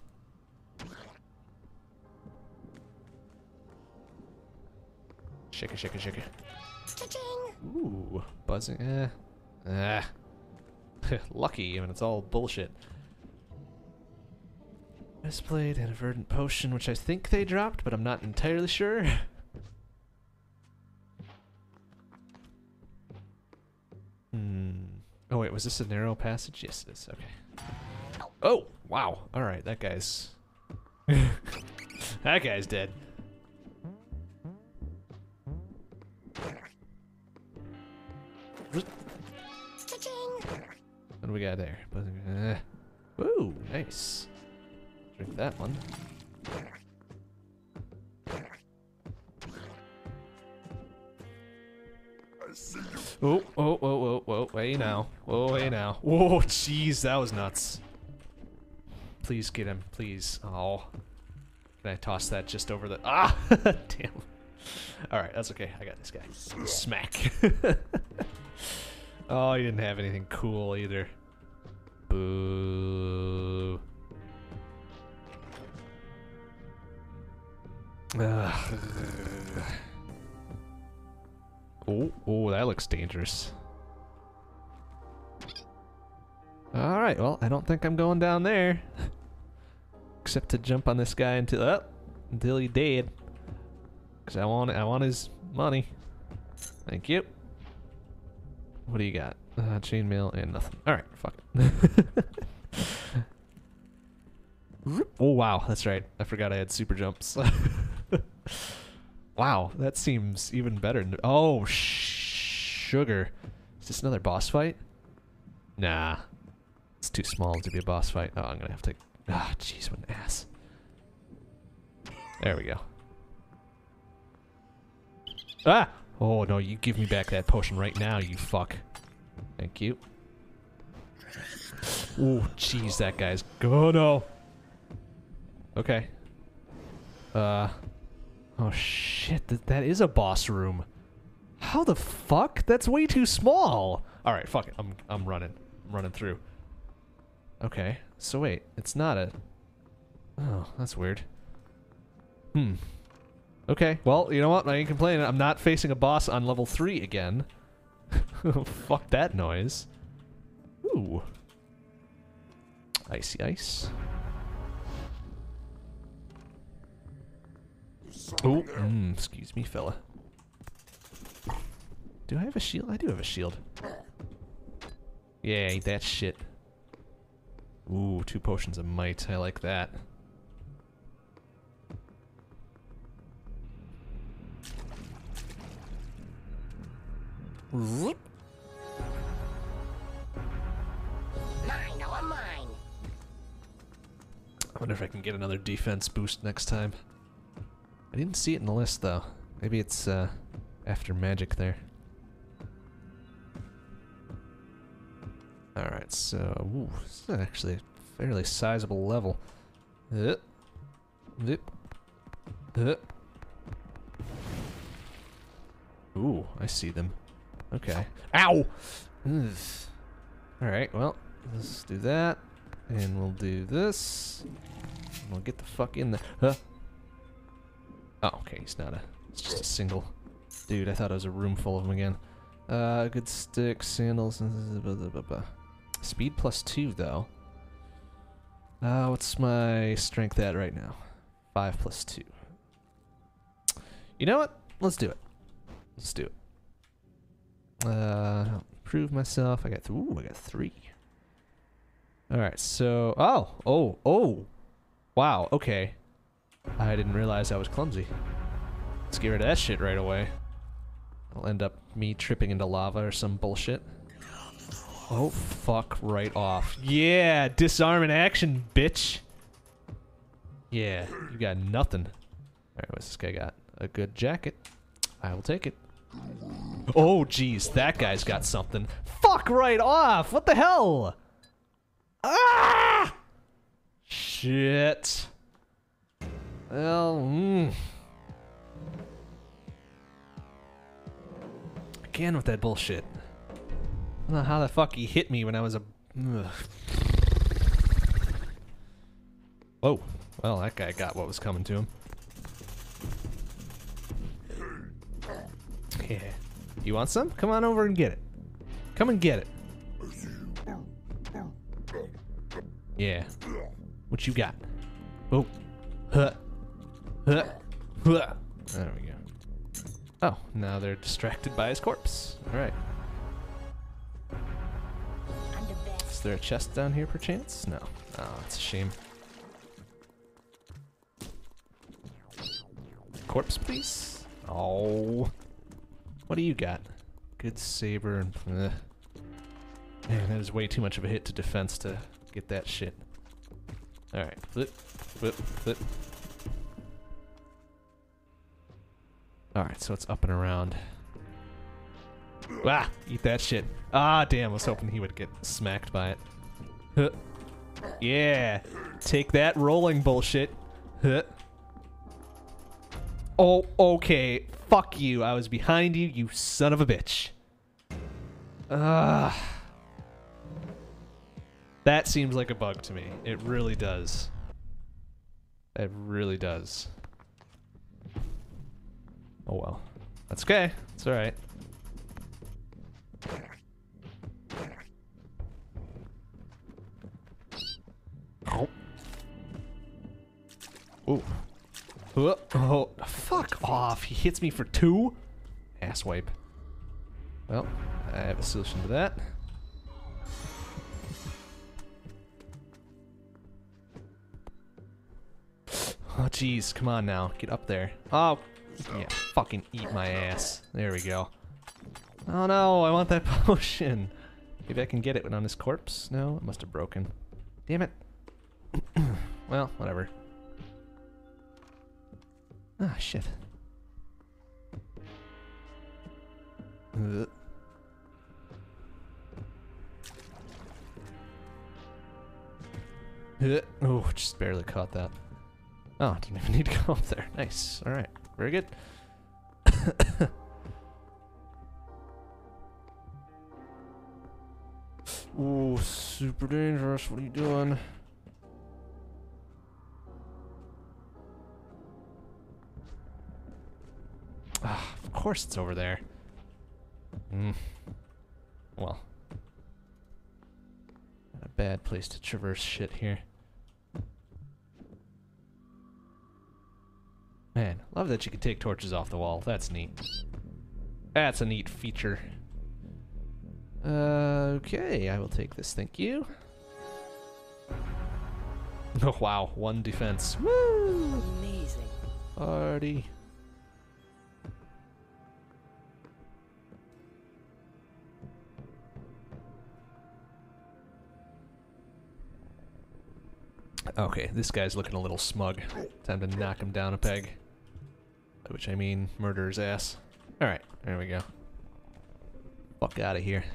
Shaka, shaka, shaka. Cha-ching! Ooh, buzzing. Eh. Ah. Lucky. I mean, it's all bullshit. Misplayed and a verdant potion, which I think they dropped, but I'm not entirely sure. Hmm. Oh wait, was this a narrow passage? Yes, it is. Okay. Oh, wow. All right, that guy's that guy's dead. What do we got there? Uh, ooh, nice. Drink that one. Oh, oh, oh, oh, whoa, hey now. Whoa, hey now. Whoa, jeez, that was nuts. Please get him, please. Oh. Can I toss that just over the... Ah! Damn. Alright, that's okay. I got this guy. Smack. Oh, he didn't have anything cool either. Boo. Ugh. Oh, oh, that looks dangerous. Alright, well, I don't think I'm going down there. Except to jump on this guy until, uh, until he dead. Because I want, I want his money. Thank you. What do you got? Uh, chainmail and nothing. Alright, fuck it. Oh, wow. That's right. I forgot I had super jumps. Wow, that seems even better. Oh, sh sugar. Is this another boss fight? Nah. It's too small to be a boss fight. Oh, I'm gonna have to... Ah, jeez, what an ass. There we go. Ah! Oh, no, you give me back that potion right now, you fuck. Thank you. Ooh, jeez, that guy's... Oh, no. Okay. Uh... Oh shit, that, that is a boss room. How the fuck? That's way too small. Alright, fuck it. I'm, I'm running. I'm running through. Okay, so wait, it's not a... Oh, that's weird. Hmm. Okay, well, you know what? I ain't complaining. I'm not facing a boss on level three again. Fuck that noise. Ooh. Icy ice. Oh, mm, excuse me, fella. Do I have a shield? I do have a shield. Yeah, eat that shit. Ooh, two potions of might. I like that. Mine, oh mine. I wonder if I can get another defense boost next time. I didn't see it in the list, though. Maybe it's uh, after magic there. Alright, so... Ooh, this is actually a fairly sizable level. Uh, uh, uh. Ooh, I see them. Okay. Ow! Alright, well, let's do that. And we'll do this. And we'll get the fuck in there. Huh? Oh, okay, he's not a... It's just a single dude. I thought it was a room full of them again. Uh, good stick, sandals... Blah, blah, blah, blah. Speed plus two, though. Uh, what's my strength at right now? Five plus two. You know what? Let's do it. Let's do it. Uh, prove myself. I got... Th Ooh, I got three. Alright, so... Oh! Oh! Oh! Wow, okay. I didn't realize I was clumsy. Let's get rid of that shit right away. It'll end up me tripping into lava or some bullshit. Oh, fuck right off. Yeah! Disarm in action, bitch! Yeah, you got nothing. Alright, what's this guy got? A good jacket. I will take it. Oh, jeez, that guy's got something. Fuck right off! What the hell? Ah! Shit. Well, mm. Again with that bullshit. I don't know how the fuck he hit me when I was a... Ugh. Whoa. Well, that guy got what was coming to him. Yeah. You want some? Come on over and get it. Come and get it. Yeah. What you got? Oh. Huh. Huh. Huh. There we go. Oh, now they're distracted by his corpse. Alright. Is there a chest down here perchance? No. Oh, that's a shame. Corpse, please? Oh. What do you got? Good saber and... Ugh. Man, that is way too much of a hit to defense to get that shit. Alright. Flip, flip, flip. Alright, so it's up and around. Ah! Eat that shit. Ah, damn, I was hoping he would get smacked by it. Huh. Yeah! Take that rolling bullshit. Huh. Oh, okay. Fuck you. I was behind you, you son of a bitch. Ah. That seems like a bug to me. It really does. It really does. Oh well. That's okay. It's alright. Oh. Ooh. Oh, oh, fuck off. He hits me for two? Asswipe. Well, I have a solution to that. jeez, come on now. Get up there. Oh, yeah, fucking eat my ass. There we go. Oh no, I want that potion. Maybe I can get it on his corpse? No, it must have broken. Damn it. Well, whatever. Ah, shit. Ugh. Ugh. Oh, just barely caught that. Oh, didn't even need to go up there. Nice. Alright. Very good. Ooh, super dangerous. What are you doing? Ah, of course it's over there. Hmm. Well. Not a bad place to traverse shit here. Man, love that you can take torches off the wall. That's neat. That's a neat feature. Uh, okay, I will take this, thank you. Oh wow, one defense. Woo! Amazing. Party. Okay, this guy's looking a little smug. Time to knock him down a peg. By which I mean murder his ass. Alright, there we go. Fuck out of here.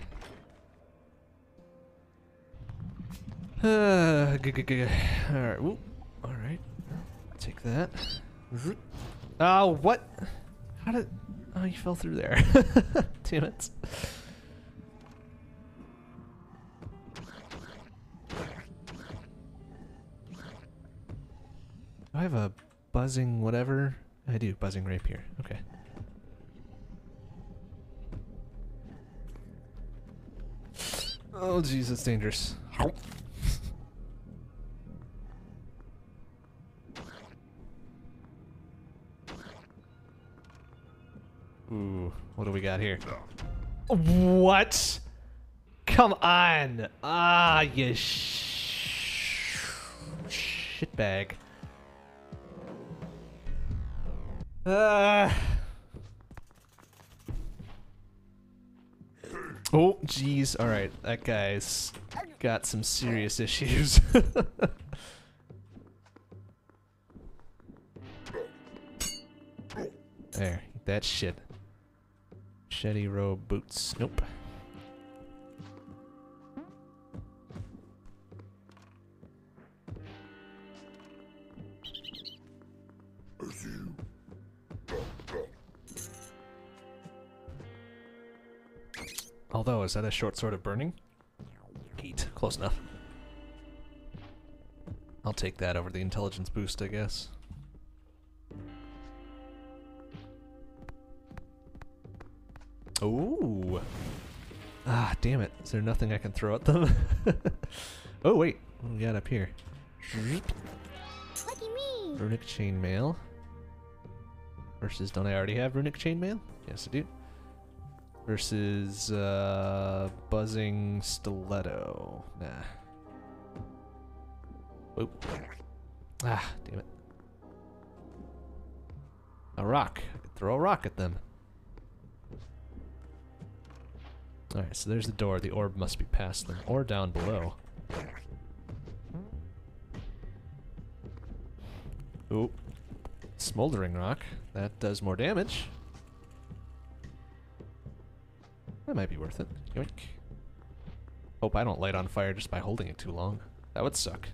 Uh, g -g -g Alright, whoop. Alright. Take that. Oh, what? How did... Oh, you fell through there. Damn it. Do I have a buzzing whatever? I do, buzzing rapier. Okay. Oh, jeez, that's dangerous. Ooh, what do we got here? What? Come on! Ah, you sh shitbag. Uh. Oh, jeez. Alright, that guy's got some serious issues. There, eat that shit. Machete robe boots. Nope. Although, is that a short sword of burning? Eat. Close enough. I'll take that over the intelligence boost, I guess. Ooh. Ah, damn it. Is there nothing I can throw at them? Oh, wait. What do we got up here? Lucky me. Runic chainmail. Versus, don't I already have runic chainmail? Yes, I do. Versus, uh, buzzing stiletto. Nah. Oop. Ah, damn it. A rock. I could throw a rock at them. Alright, so there's the door. The orb must be past them. Or down below. Ooh. Smoldering rock. That does more damage. That might be worth it. Yoink. Hope I don't light on fire just by holding it too long. That would suck.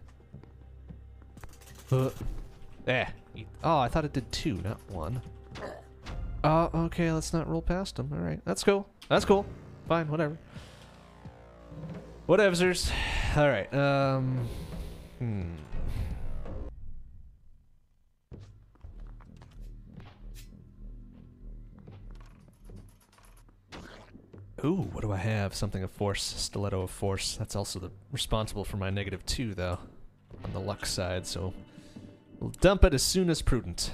Uh. Eh. Oh, I thought it did two, not one. Oh, okay, let's not roll past them. Alright, that's cool. That's cool. Fine, whatever. Whatevsers. Alright, um... Hmm... Ooh, what do I have? Something of force. Stiletto of force. That's also the responsible for my negative two, though. On the luck side, so... We'll dump it as soon as prudent.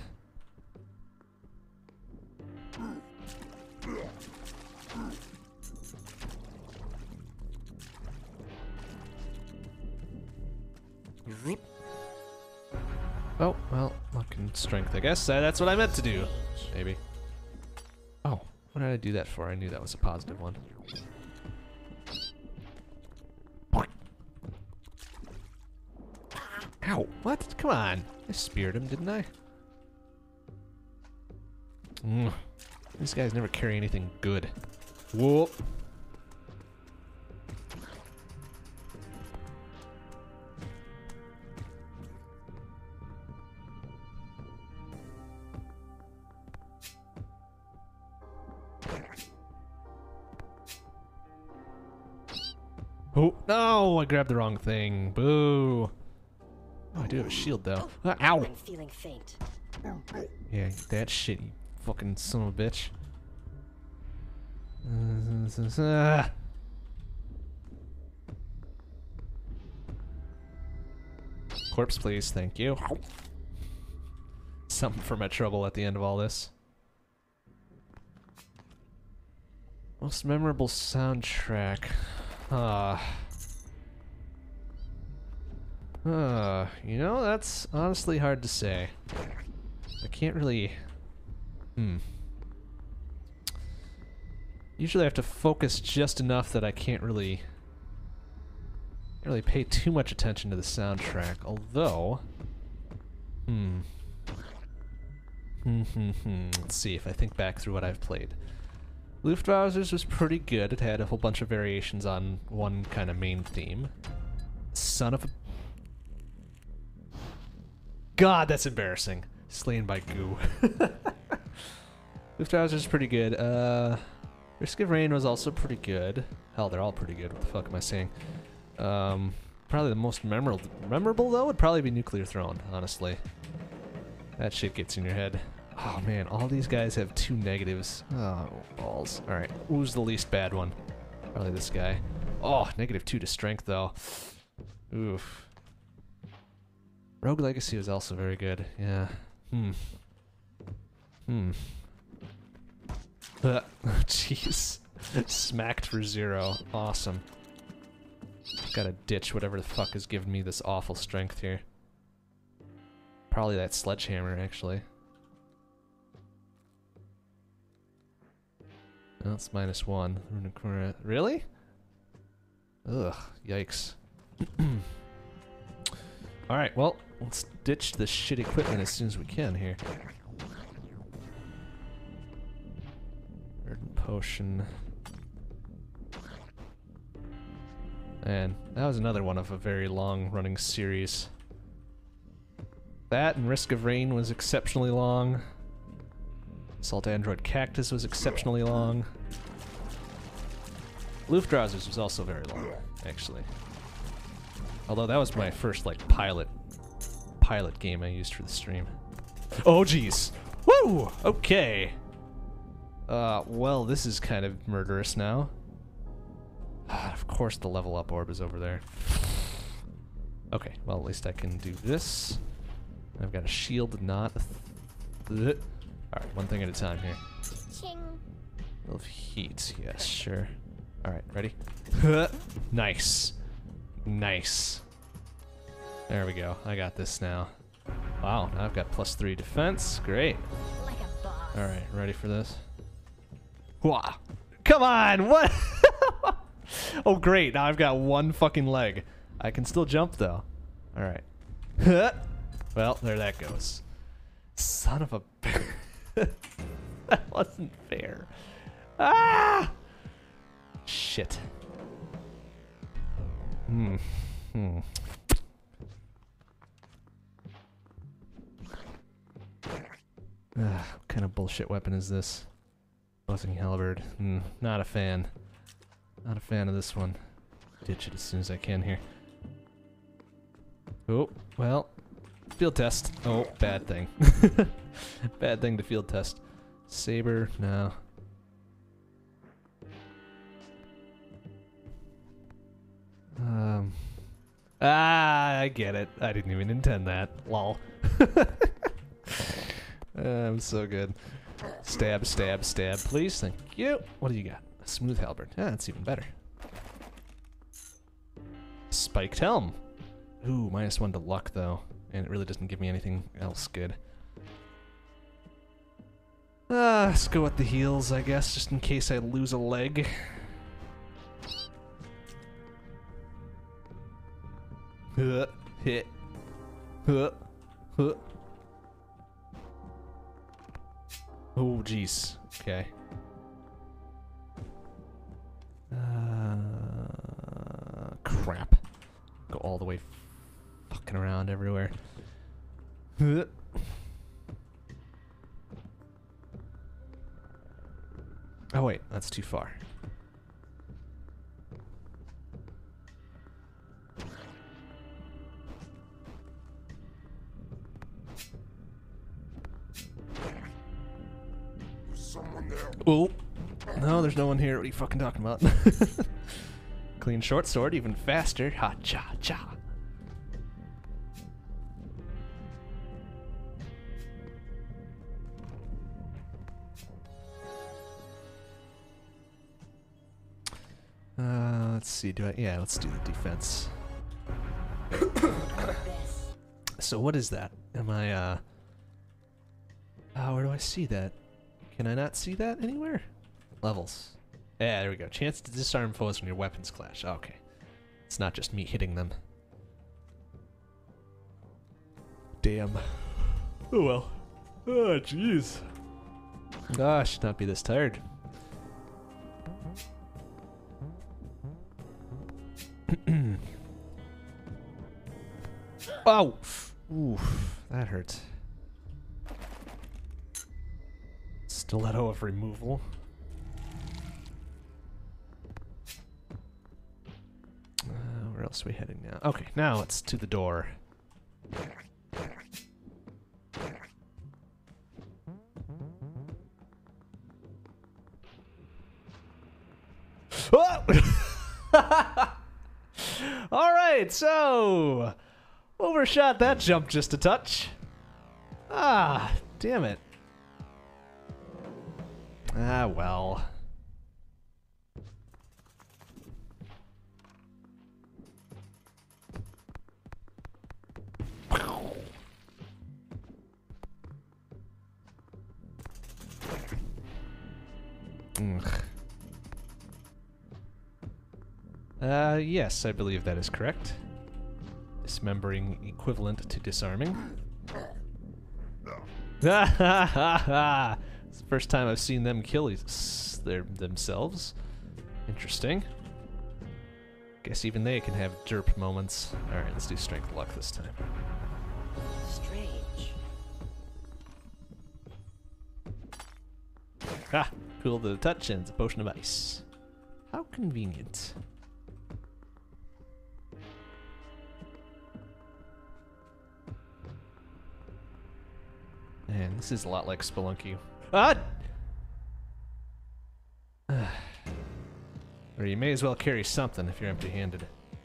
Oh, well, luck and strength, I guess. Uh, that's what I meant to do. Maybe. Oh, what did I do that for? I knew that was a positive one. Ow, what? Come on. I speared him, didn't I? Mm. These guys never carry anything good. Whoop. Oh, no, I grabbed the wrong thing. Boo. Oh, I do have a shield, though. Ah, ow. I'm feeling faint. Yeah, that shit, you fucking son of a bitch. Uh, Corpse, please. Thank you. Something for my trouble at the end of all this. Most memorable soundtrack. Ah. Uh, uh, you know, that's honestly hard to say. I can't really... Hmm. Usually I have to focus just enough that I can't really... Can't really pay too much attention to the soundtrack, although... Hmm. Hmm, hmm, hmm. Let's see if I think back through what I've played. Luftwausers was pretty good. It had a whole bunch of variations on one kind of main theme. Son of a... God, that's embarrassing. Slain by goo. Luftwausers is pretty good. Uh, Risk of Rain was also pretty good. Hell, they're all pretty good. What the fuck am I saying? Um, probably the most memorable, memorable though, would probably be Nuclear Throne, honestly. That shit gets in your head. Oh man, all these guys have two negatives. Oh, balls. Alright, who's the least bad one? Probably this guy. Oh, negative two to strength though. Oof. Rogue Legacy was also very good. Yeah. Hmm. Hmm. Uh, jeez. Smacked for zero. Awesome. Gotta ditch whatever the fuck is giving me this awful strength here. Probably that sledgehammer, actually. Oh, it's minus one. Really? Ugh, yikes. Alright, well, let's ditch this shit equipment as soon as we can here. Verdant potion. And that was another one of a very long running series. That and Risk of Rain was exceptionally long. Assault Android Cactus was exceptionally long. Luftwausers was also very long, actually. Although that was my first, like, pilot pilot game I used for the stream. Oh, jeez. Woo! Okay. Uh, well, this is kind of murderous now. Of course the level up orb is over there. Okay, well, at least I can do this. I've got a shield, not a th Alright, one thing at a time here. Ching. Of heat, yes, sure. Alright, ready? Nice. Nice. There we go. I got this now. Wow, now I've got plus three defense. Great. Like a boss. Alright, ready for this? Wah! Come on! What? Oh, great. Now I've got one fucking leg. I can still jump, though. Alright. Well, there that goes. Son of a... That wasn't fair. Ah! Shit. Hmm. Hmm. Ugh, what kind of bullshit weapon is this? Buzzing halberd. Mm, not a fan. Not a fan of this one. Ditch it as soon as I can here. Oh, well. Field test. Oh, bad thing. Bad thing to field test. Saber, no. Um. Ah, I get it. I didn't even intend that. Lol. I'm so good. Stab, stab, stab, please. Thank you. What do you got? A smooth halberd. Yeah, that's even better. Spiked helm. Ooh, minus one to luck, though. And it really doesn't give me anything else good. Uh, let's go with the heals, I guess, just in case I lose a leg. Huh, hit. Huh, huh. Oh, jeez. Okay. Uh, crap. Go all the way fucking around everywhere. Huh. Oh wait, that's too far. Someone there. Oh, no, there's no one here. What are you fucking talking about? Clean short sword, even faster. Ha cha cha. Uh, let's see. Do I? Yeah, let's do the defense. So what is that? Am I? Uh. Oh, where do I see that? Can I not see that anywhere? Levels. Yeah, there we go. Chance to disarm foes when your weapons clash. Okay. It's not just me hitting them. Damn. Oh well. Oh, jeez. Ah, I should not be this tired. Oh! Oof, that hurt. Stiletto of removal. Uh, where else are we heading now? Okay, now it's to the door. Oh! Alright, so... overshot that jump just a touch. Ah, damn it. Ah, well. Ugh. Uh, yes, I believe that is correct. Dismembering equivalent to disarming. Ha ha ha ha! It's the first time I've seen them kill each- their, themselves. Interesting. Guess even they can have derp moments. Alright, let's do strength luck this time. Strange. Ha! Cool to the touch and it's a potion of ice. How convenient. Man, this is a lot like Spelunky. Ah! Or you may as well carry something if you're empty-handed.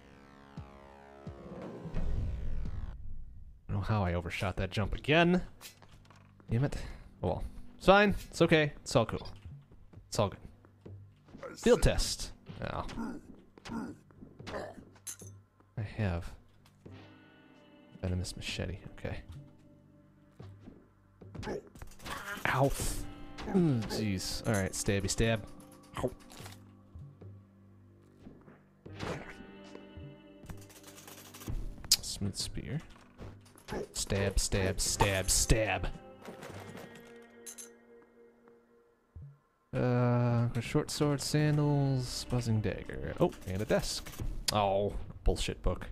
I don't know how I overshot that jump again. Damn it. Oh well. It's fine. It's okay. It's all cool. It's all good. Field test. Oh. I have venomous machete. Okay. Ow. Mm, jeez. Alright, stabby stab. Ow. Smooth spear. Stab, stab, stab, stab. Uh, short sword, sandals, buzzing dagger. Oh, and a desk. Oh, bullshit book.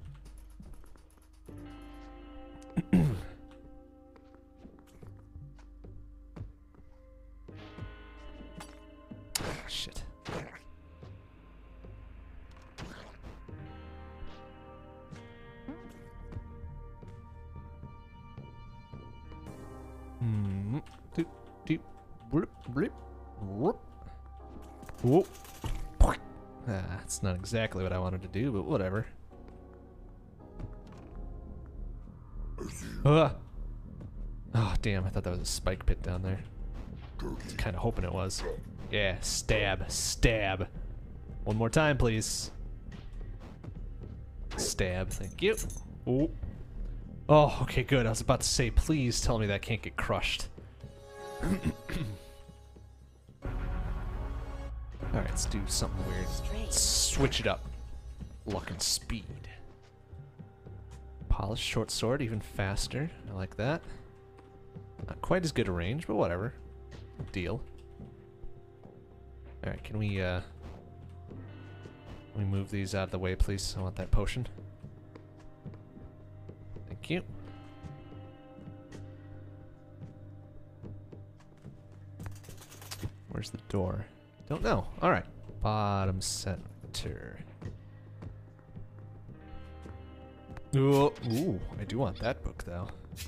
Shit. Hmm. Doop, doop, bloop, bloop, whoop. Whoop. Ah, that's not exactly what I wanted to do, but whatever. Ah. Oh, damn, I thought that was a spike pit down there. I was kind of hoping it was. Yeah, stab, stab. One more time, please. Stab, thank you. Oh. Oh, okay, good. I was about to say, please tell me that can't get crushed. Alright, let's do something weird. Straight. Switch it up. Luck and speed. Polished short sword, even faster. I like that. Not quite as good a range, but whatever. Deal. Alright, can we, uh... Can we move these out of the way, please? I want that potion. Thank you. Where's the door? Don't know. Alright. Bottom center. Ooh, ooh, I do want that book, though.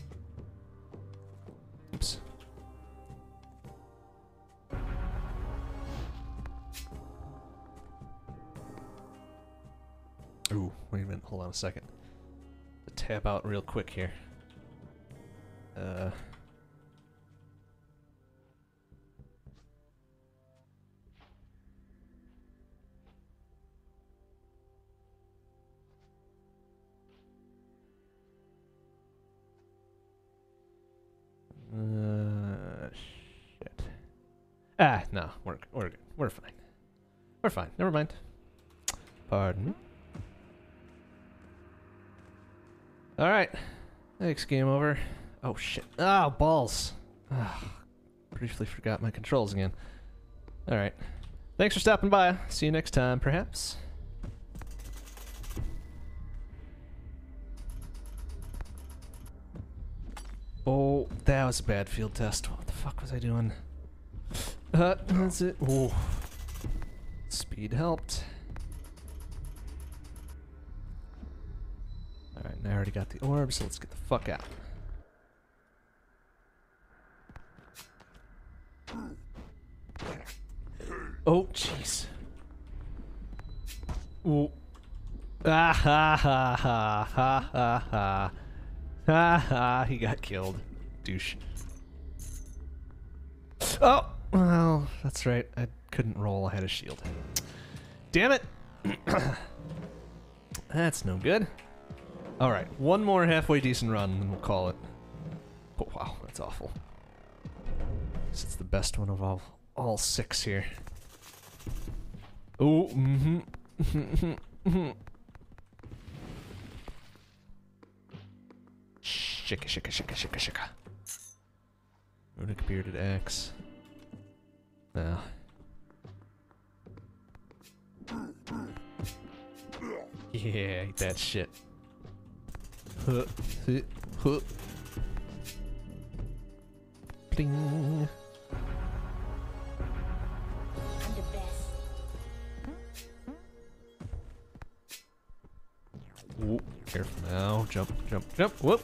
Oops. Ooh, wait a minute. Hold on a second. Tab out real quick here. Uh... Uh, shit. Ah, no, we're we're good. We're fine. We're fine. Never mind. Pardon. All right. Next game over. Oh shit. Oh balls. Ah, briefly forgot my controls again. All right. Thanks for stopping by. See you next time, perhaps. Oh, that was a bad field test. What the fuck was I doing? Uh, that's it. Oh. Speed helped. Alright, now I already got the orb, so let's get the fuck out. Oh, jeez. Oh. Ah ha ha ha ha ha ha. Ha ha, he got killed. Douche. Oh! Well, that's right. I couldn't roll. I had a shield. Damn it! That's no good. Alright, one more halfway decent run, and we'll call it. Oh, wow, that's awful. This is the best one of all, all six here. Oh, mm-hmm. mm-hmm. Shika, shika, shika, shika, shika. Runic bearded axe. No. Yeah, eat that shit. Huh, huh, huh. Pling. I'm the best. Ooh, careful now. Jump, jump, jump. Whoop.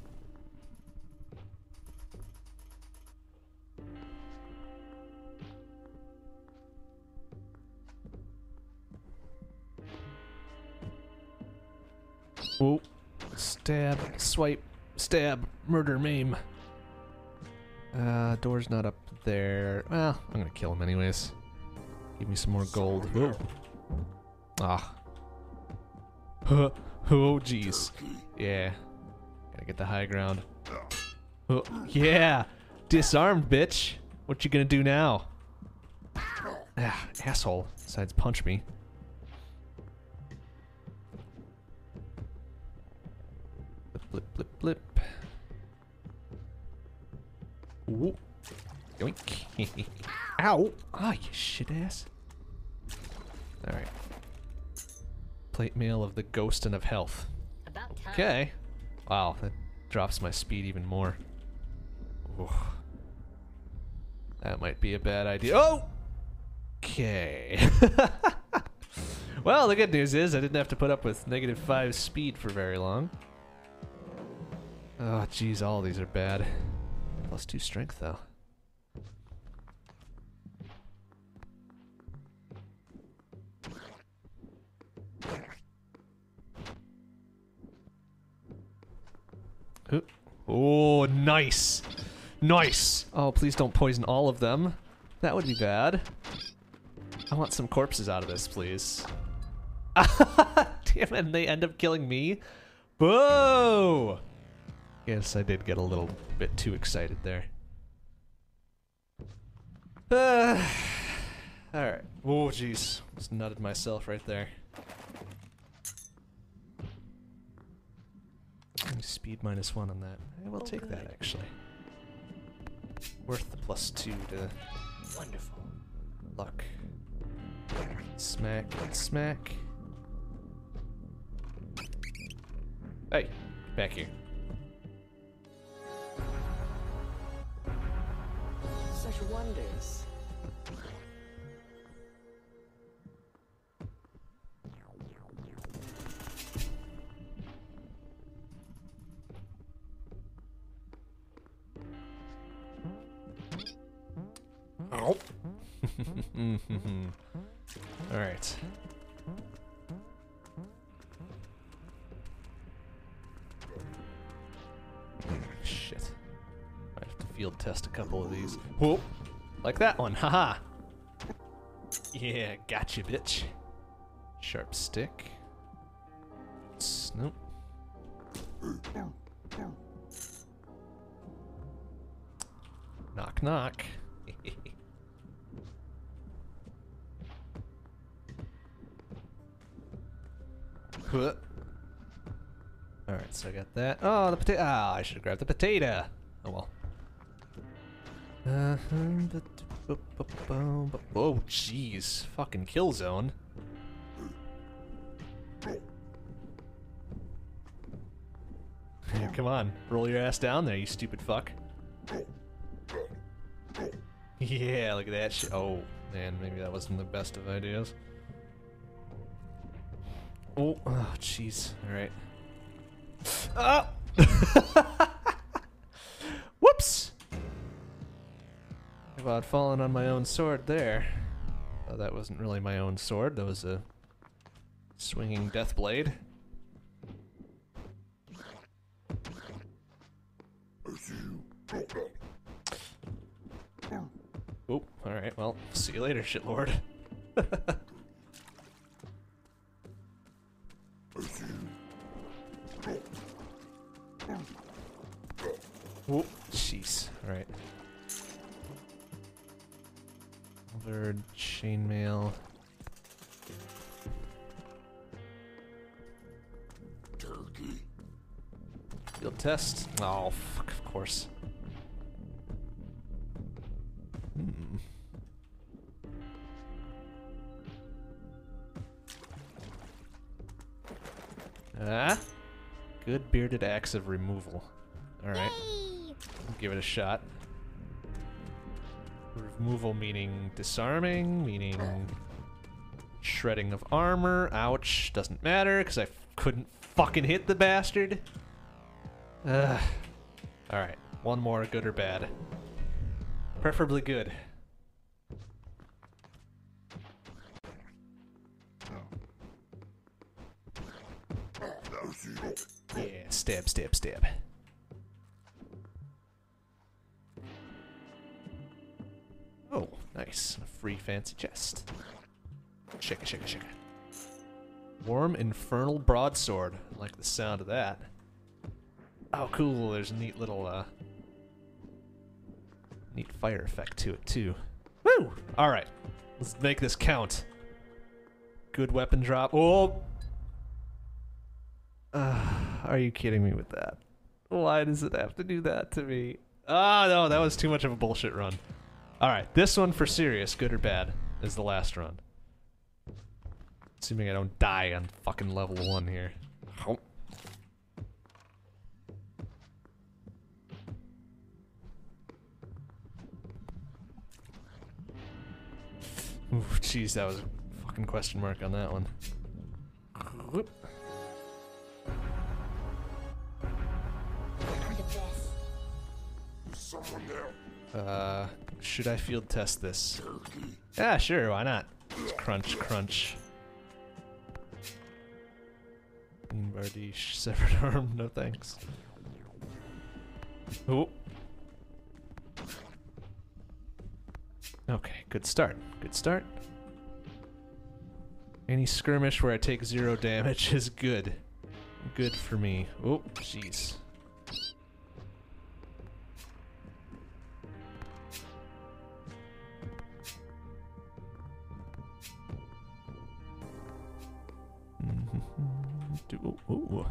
Whoa. Stab, swipe, stab, murder, maim. Uh, door's not up there. Well, I'm gonna kill him anyways. Give me some more gold. Whoa. Ah. Huh. Oh, jeez. Yeah. Gotta get the high ground. Oh, yeah. Disarmed, bitch. What you gonna do now? Ah, asshole. Besides punch me. Blip, blip, blip. Ooh. Yoink. Ow! Ah, you shit ass. Alright. Plate mail of the ghost and of health. About time. Okay. Wow, that drops my speed even more. Ooh. That might be a bad idea. Oh! Okay. Well, the good news is I didn't have to put up with negative five speed for very long. Oh, geez, all these are bad. Plus two strength, though. Ooh. Oh, nice! Nice! Oh, please don't poison all of them. That would be bad. I want some corpses out of this, please. Damn it, and they end up killing me? Boo! Guess I did get a little bit too excited there. Uh, Alright. Oh, jeez. Just nutted myself right there. Speed minus one on that. I will take that, actually. Worth the plus two to... Wonderful. Luck. Smack, smack. Hey, back here. Such wonders. Ow. All right. Shit. I have to field test a couple of these. Whoa! Like that one, haha! Yeah, gotcha, bitch. Sharp stick. Nope. Knock, knock. Huh. Alright, so I got that. Oh, the potato. Ah, I should have grabbed the potato. Oh well. Uh -huh. Oh, jeez. Fucking kill zone. Yeah, come on. Roll your ass down there, you stupid fuck. Yeah, look at that shit. Oh, man, maybe that wasn't the best of ideas. Oh, oh, jeez. Alright. Ah! Whoops! About falling on my own sword there. Oh, that wasn't really my own sword. That was a swinging death blade. Oh, alright, well, see you later, shitlord. Oh, jeez. Alright. Other chainmail. Turkey. Field test. Oh, fuck, of course. Hmm. Ah. Good bearded axe of removal. Alright. Give it a shot. Removal meaning disarming, meaning shredding of armor. Ouch. Doesn't matter, because I f couldn't fucking hit the bastard. Ugh. Alright. One more, good or bad. Preferably good. Yeah, stab, stab, stab. Oh, nice. A free fancy chest. Shake it, shake it, shake it. Warm infernal broadsword. I like the sound of that. Oh, cool. There's a neat little, uh... neat fire effect to it, too. Woo! Alright. Let's make this count. Good weapon drop. Oh! Uh, are you kidding me with that? Why does it have to do that to me? Ah, oh, no, that was too much of a bullshit run. Alright, this one for serious, good or bad, is the last run. Assuming I don't die on fucking level one here. Oh. Ooh, jeez, that was a fucking question mark on that one. Whoop. Uh, should I field test this? Yeah, sure, why not? Just crunch, crunch. Bean Bardiche, severed arm, no thanks. Oh. Okay, good start, good start. Any skirmish where I take zero damage is good. Good for me. Oh, jeez. Ooh, ooh.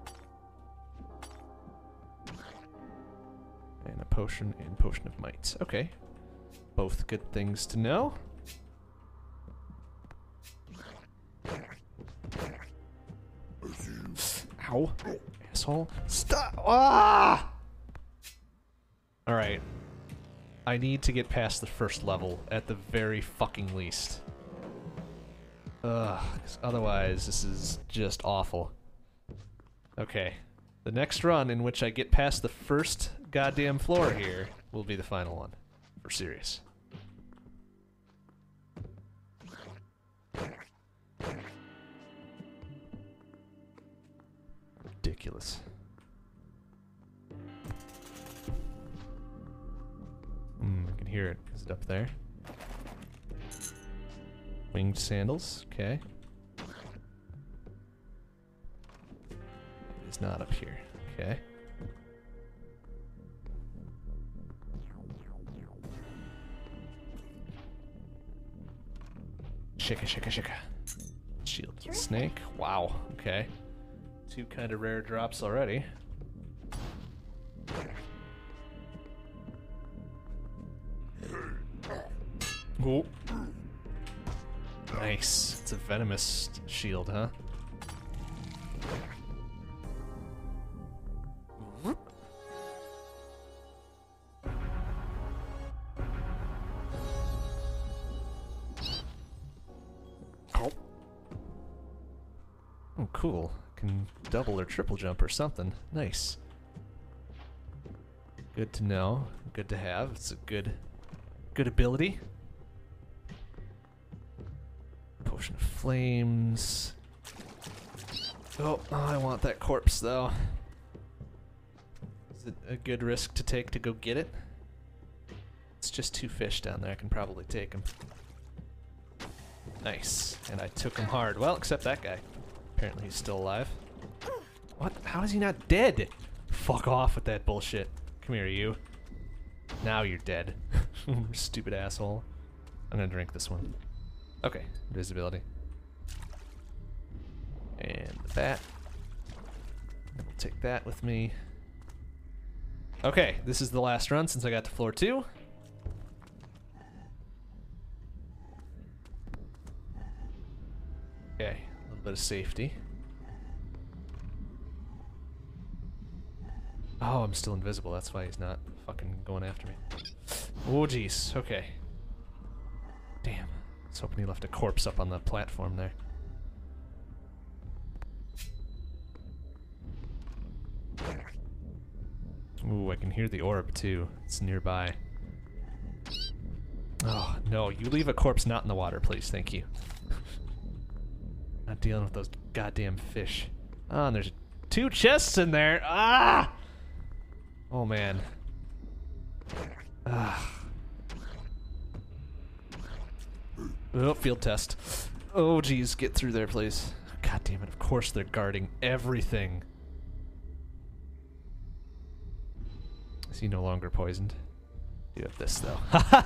And a potion and potion of might. Okay. Both good things to know. Ow. Asshole. Stop! Ah! Alright. I need to get past the first level at the very fucking least. Ugh, 'cause otherwise this is just awful. Okay. The next run in which I get past the first goddamn floor here will be the final one. For serious. Ridiculous. Hmm, I can hear it. Is it up there? Winged sandals, okay. It is not up here, okay. Shika, shika, shika. Shield to the snake. Wow, okay. Two kind of rare drops already. Oh. Nice. It's a venomous shield, huh? Oh, cool. Can double or triple jump or something. Nice. Good to know. Good to have. It's a good, good ability. Potion of flames. Oh, oh, I want that corpse though. Is it a good risk to take to go get it? It's just two fish down there. I can probably take them. Nice. And I took him hard. Well, except that guy. Apparently he's still alive. What? How is he not dead? Fuck off with that bullshit. Come here, you. Now you're dead. Stupid asshole. I'm gonna drink this one. Okay, invisibility. And that. And we'll take that with me. Okay, this is the last run since I got to floor two. Okay, a little bit of safety. Oh, I'm still invisible. That's why he's not fucking going after me. Oh, jeez. Okay. Damn. I was hoping he left a corpse up on the platform there. Ooh, I can hear the orb too. It's nearby. Oh, no. You leave a corpse not in the water, please. Thank you. Not dealing with those goddamn fish. Oh, and there's two chests in there. Ah! Oh, man. Ah. Oh, field test. Oh, geez. Get through there, please. God damn it. Of course they're guarding everything. Is he no longer poisoned? You have this, though.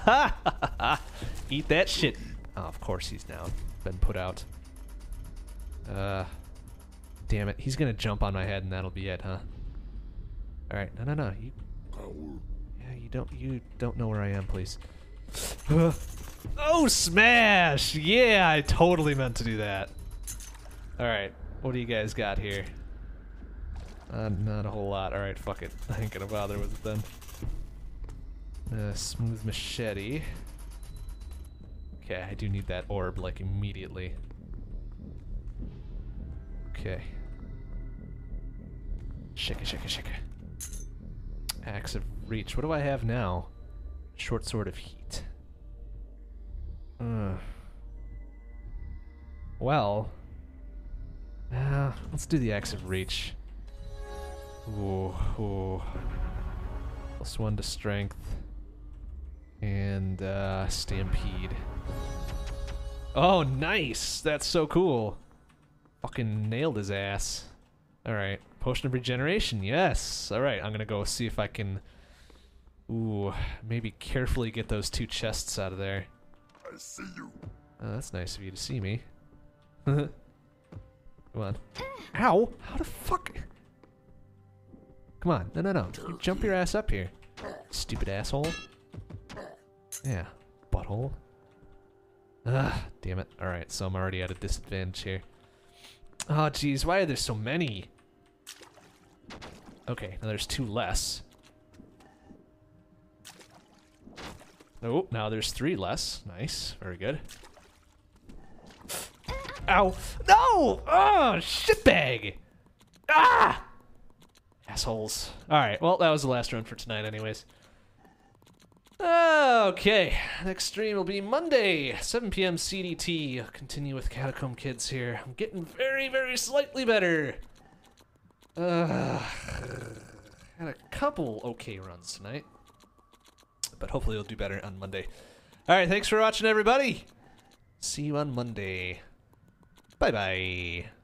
Eat that shit. Oh, of course he's now been put out. Uh, damn it. He's gonna jump on my head and that'll be it, huh? Alright, no, no, no. You, yeah, you don't, you don't know where I am, please. Oh, smash! Yeah, I totally meant to do that. Alright, what do you guys got here? Uh, not a whole lot. Alright, fuck it. I ain't gonna bother with it then. Uh, smooth machete. Okay, I do need that orb, like, immediately. Okay. Shika, shika, shika. Axe of Reach. What do I have now? Short Sword of Heat. Uh. Well. Uh, let's do the Axe of Reach. Ooh, ooh. Plus one to Strength. And, uh, Stampede. Oh, nice! That's so cool. Fucking nailed his ass. Alright. Potion of Regeneration, yes! Alright, I'm gonna go see if I can... Ooh, maybe carefully get those two chests out of there. I see you. Oh, that's nice of you to see me. Come on. Ow! How the fuck? Come on. No, no, no. You jump your ass up here. Stupid asshole. Yeah. Butthole. Ugh. Damn it. Alright, so I'm already at a disadvantage here. Oh, jeez. Why are there so many? Okay, now there's two less. Oh, now there's three less. Nice. Very good. Ow. No! Oh, shitbag! Ah! Assholes. Alright, well, that was the last run for tonight anyways. Okay, next stream will be Monday, seven p m C D T. I'll continue with Catacomb Kids here. I'm getting very, very slightly better. Uh, had a couple okay runs tonight, but hopefully we'll do better on Monday. Alright, thanks for watching, everybody. See you on Monday. Bye-bye.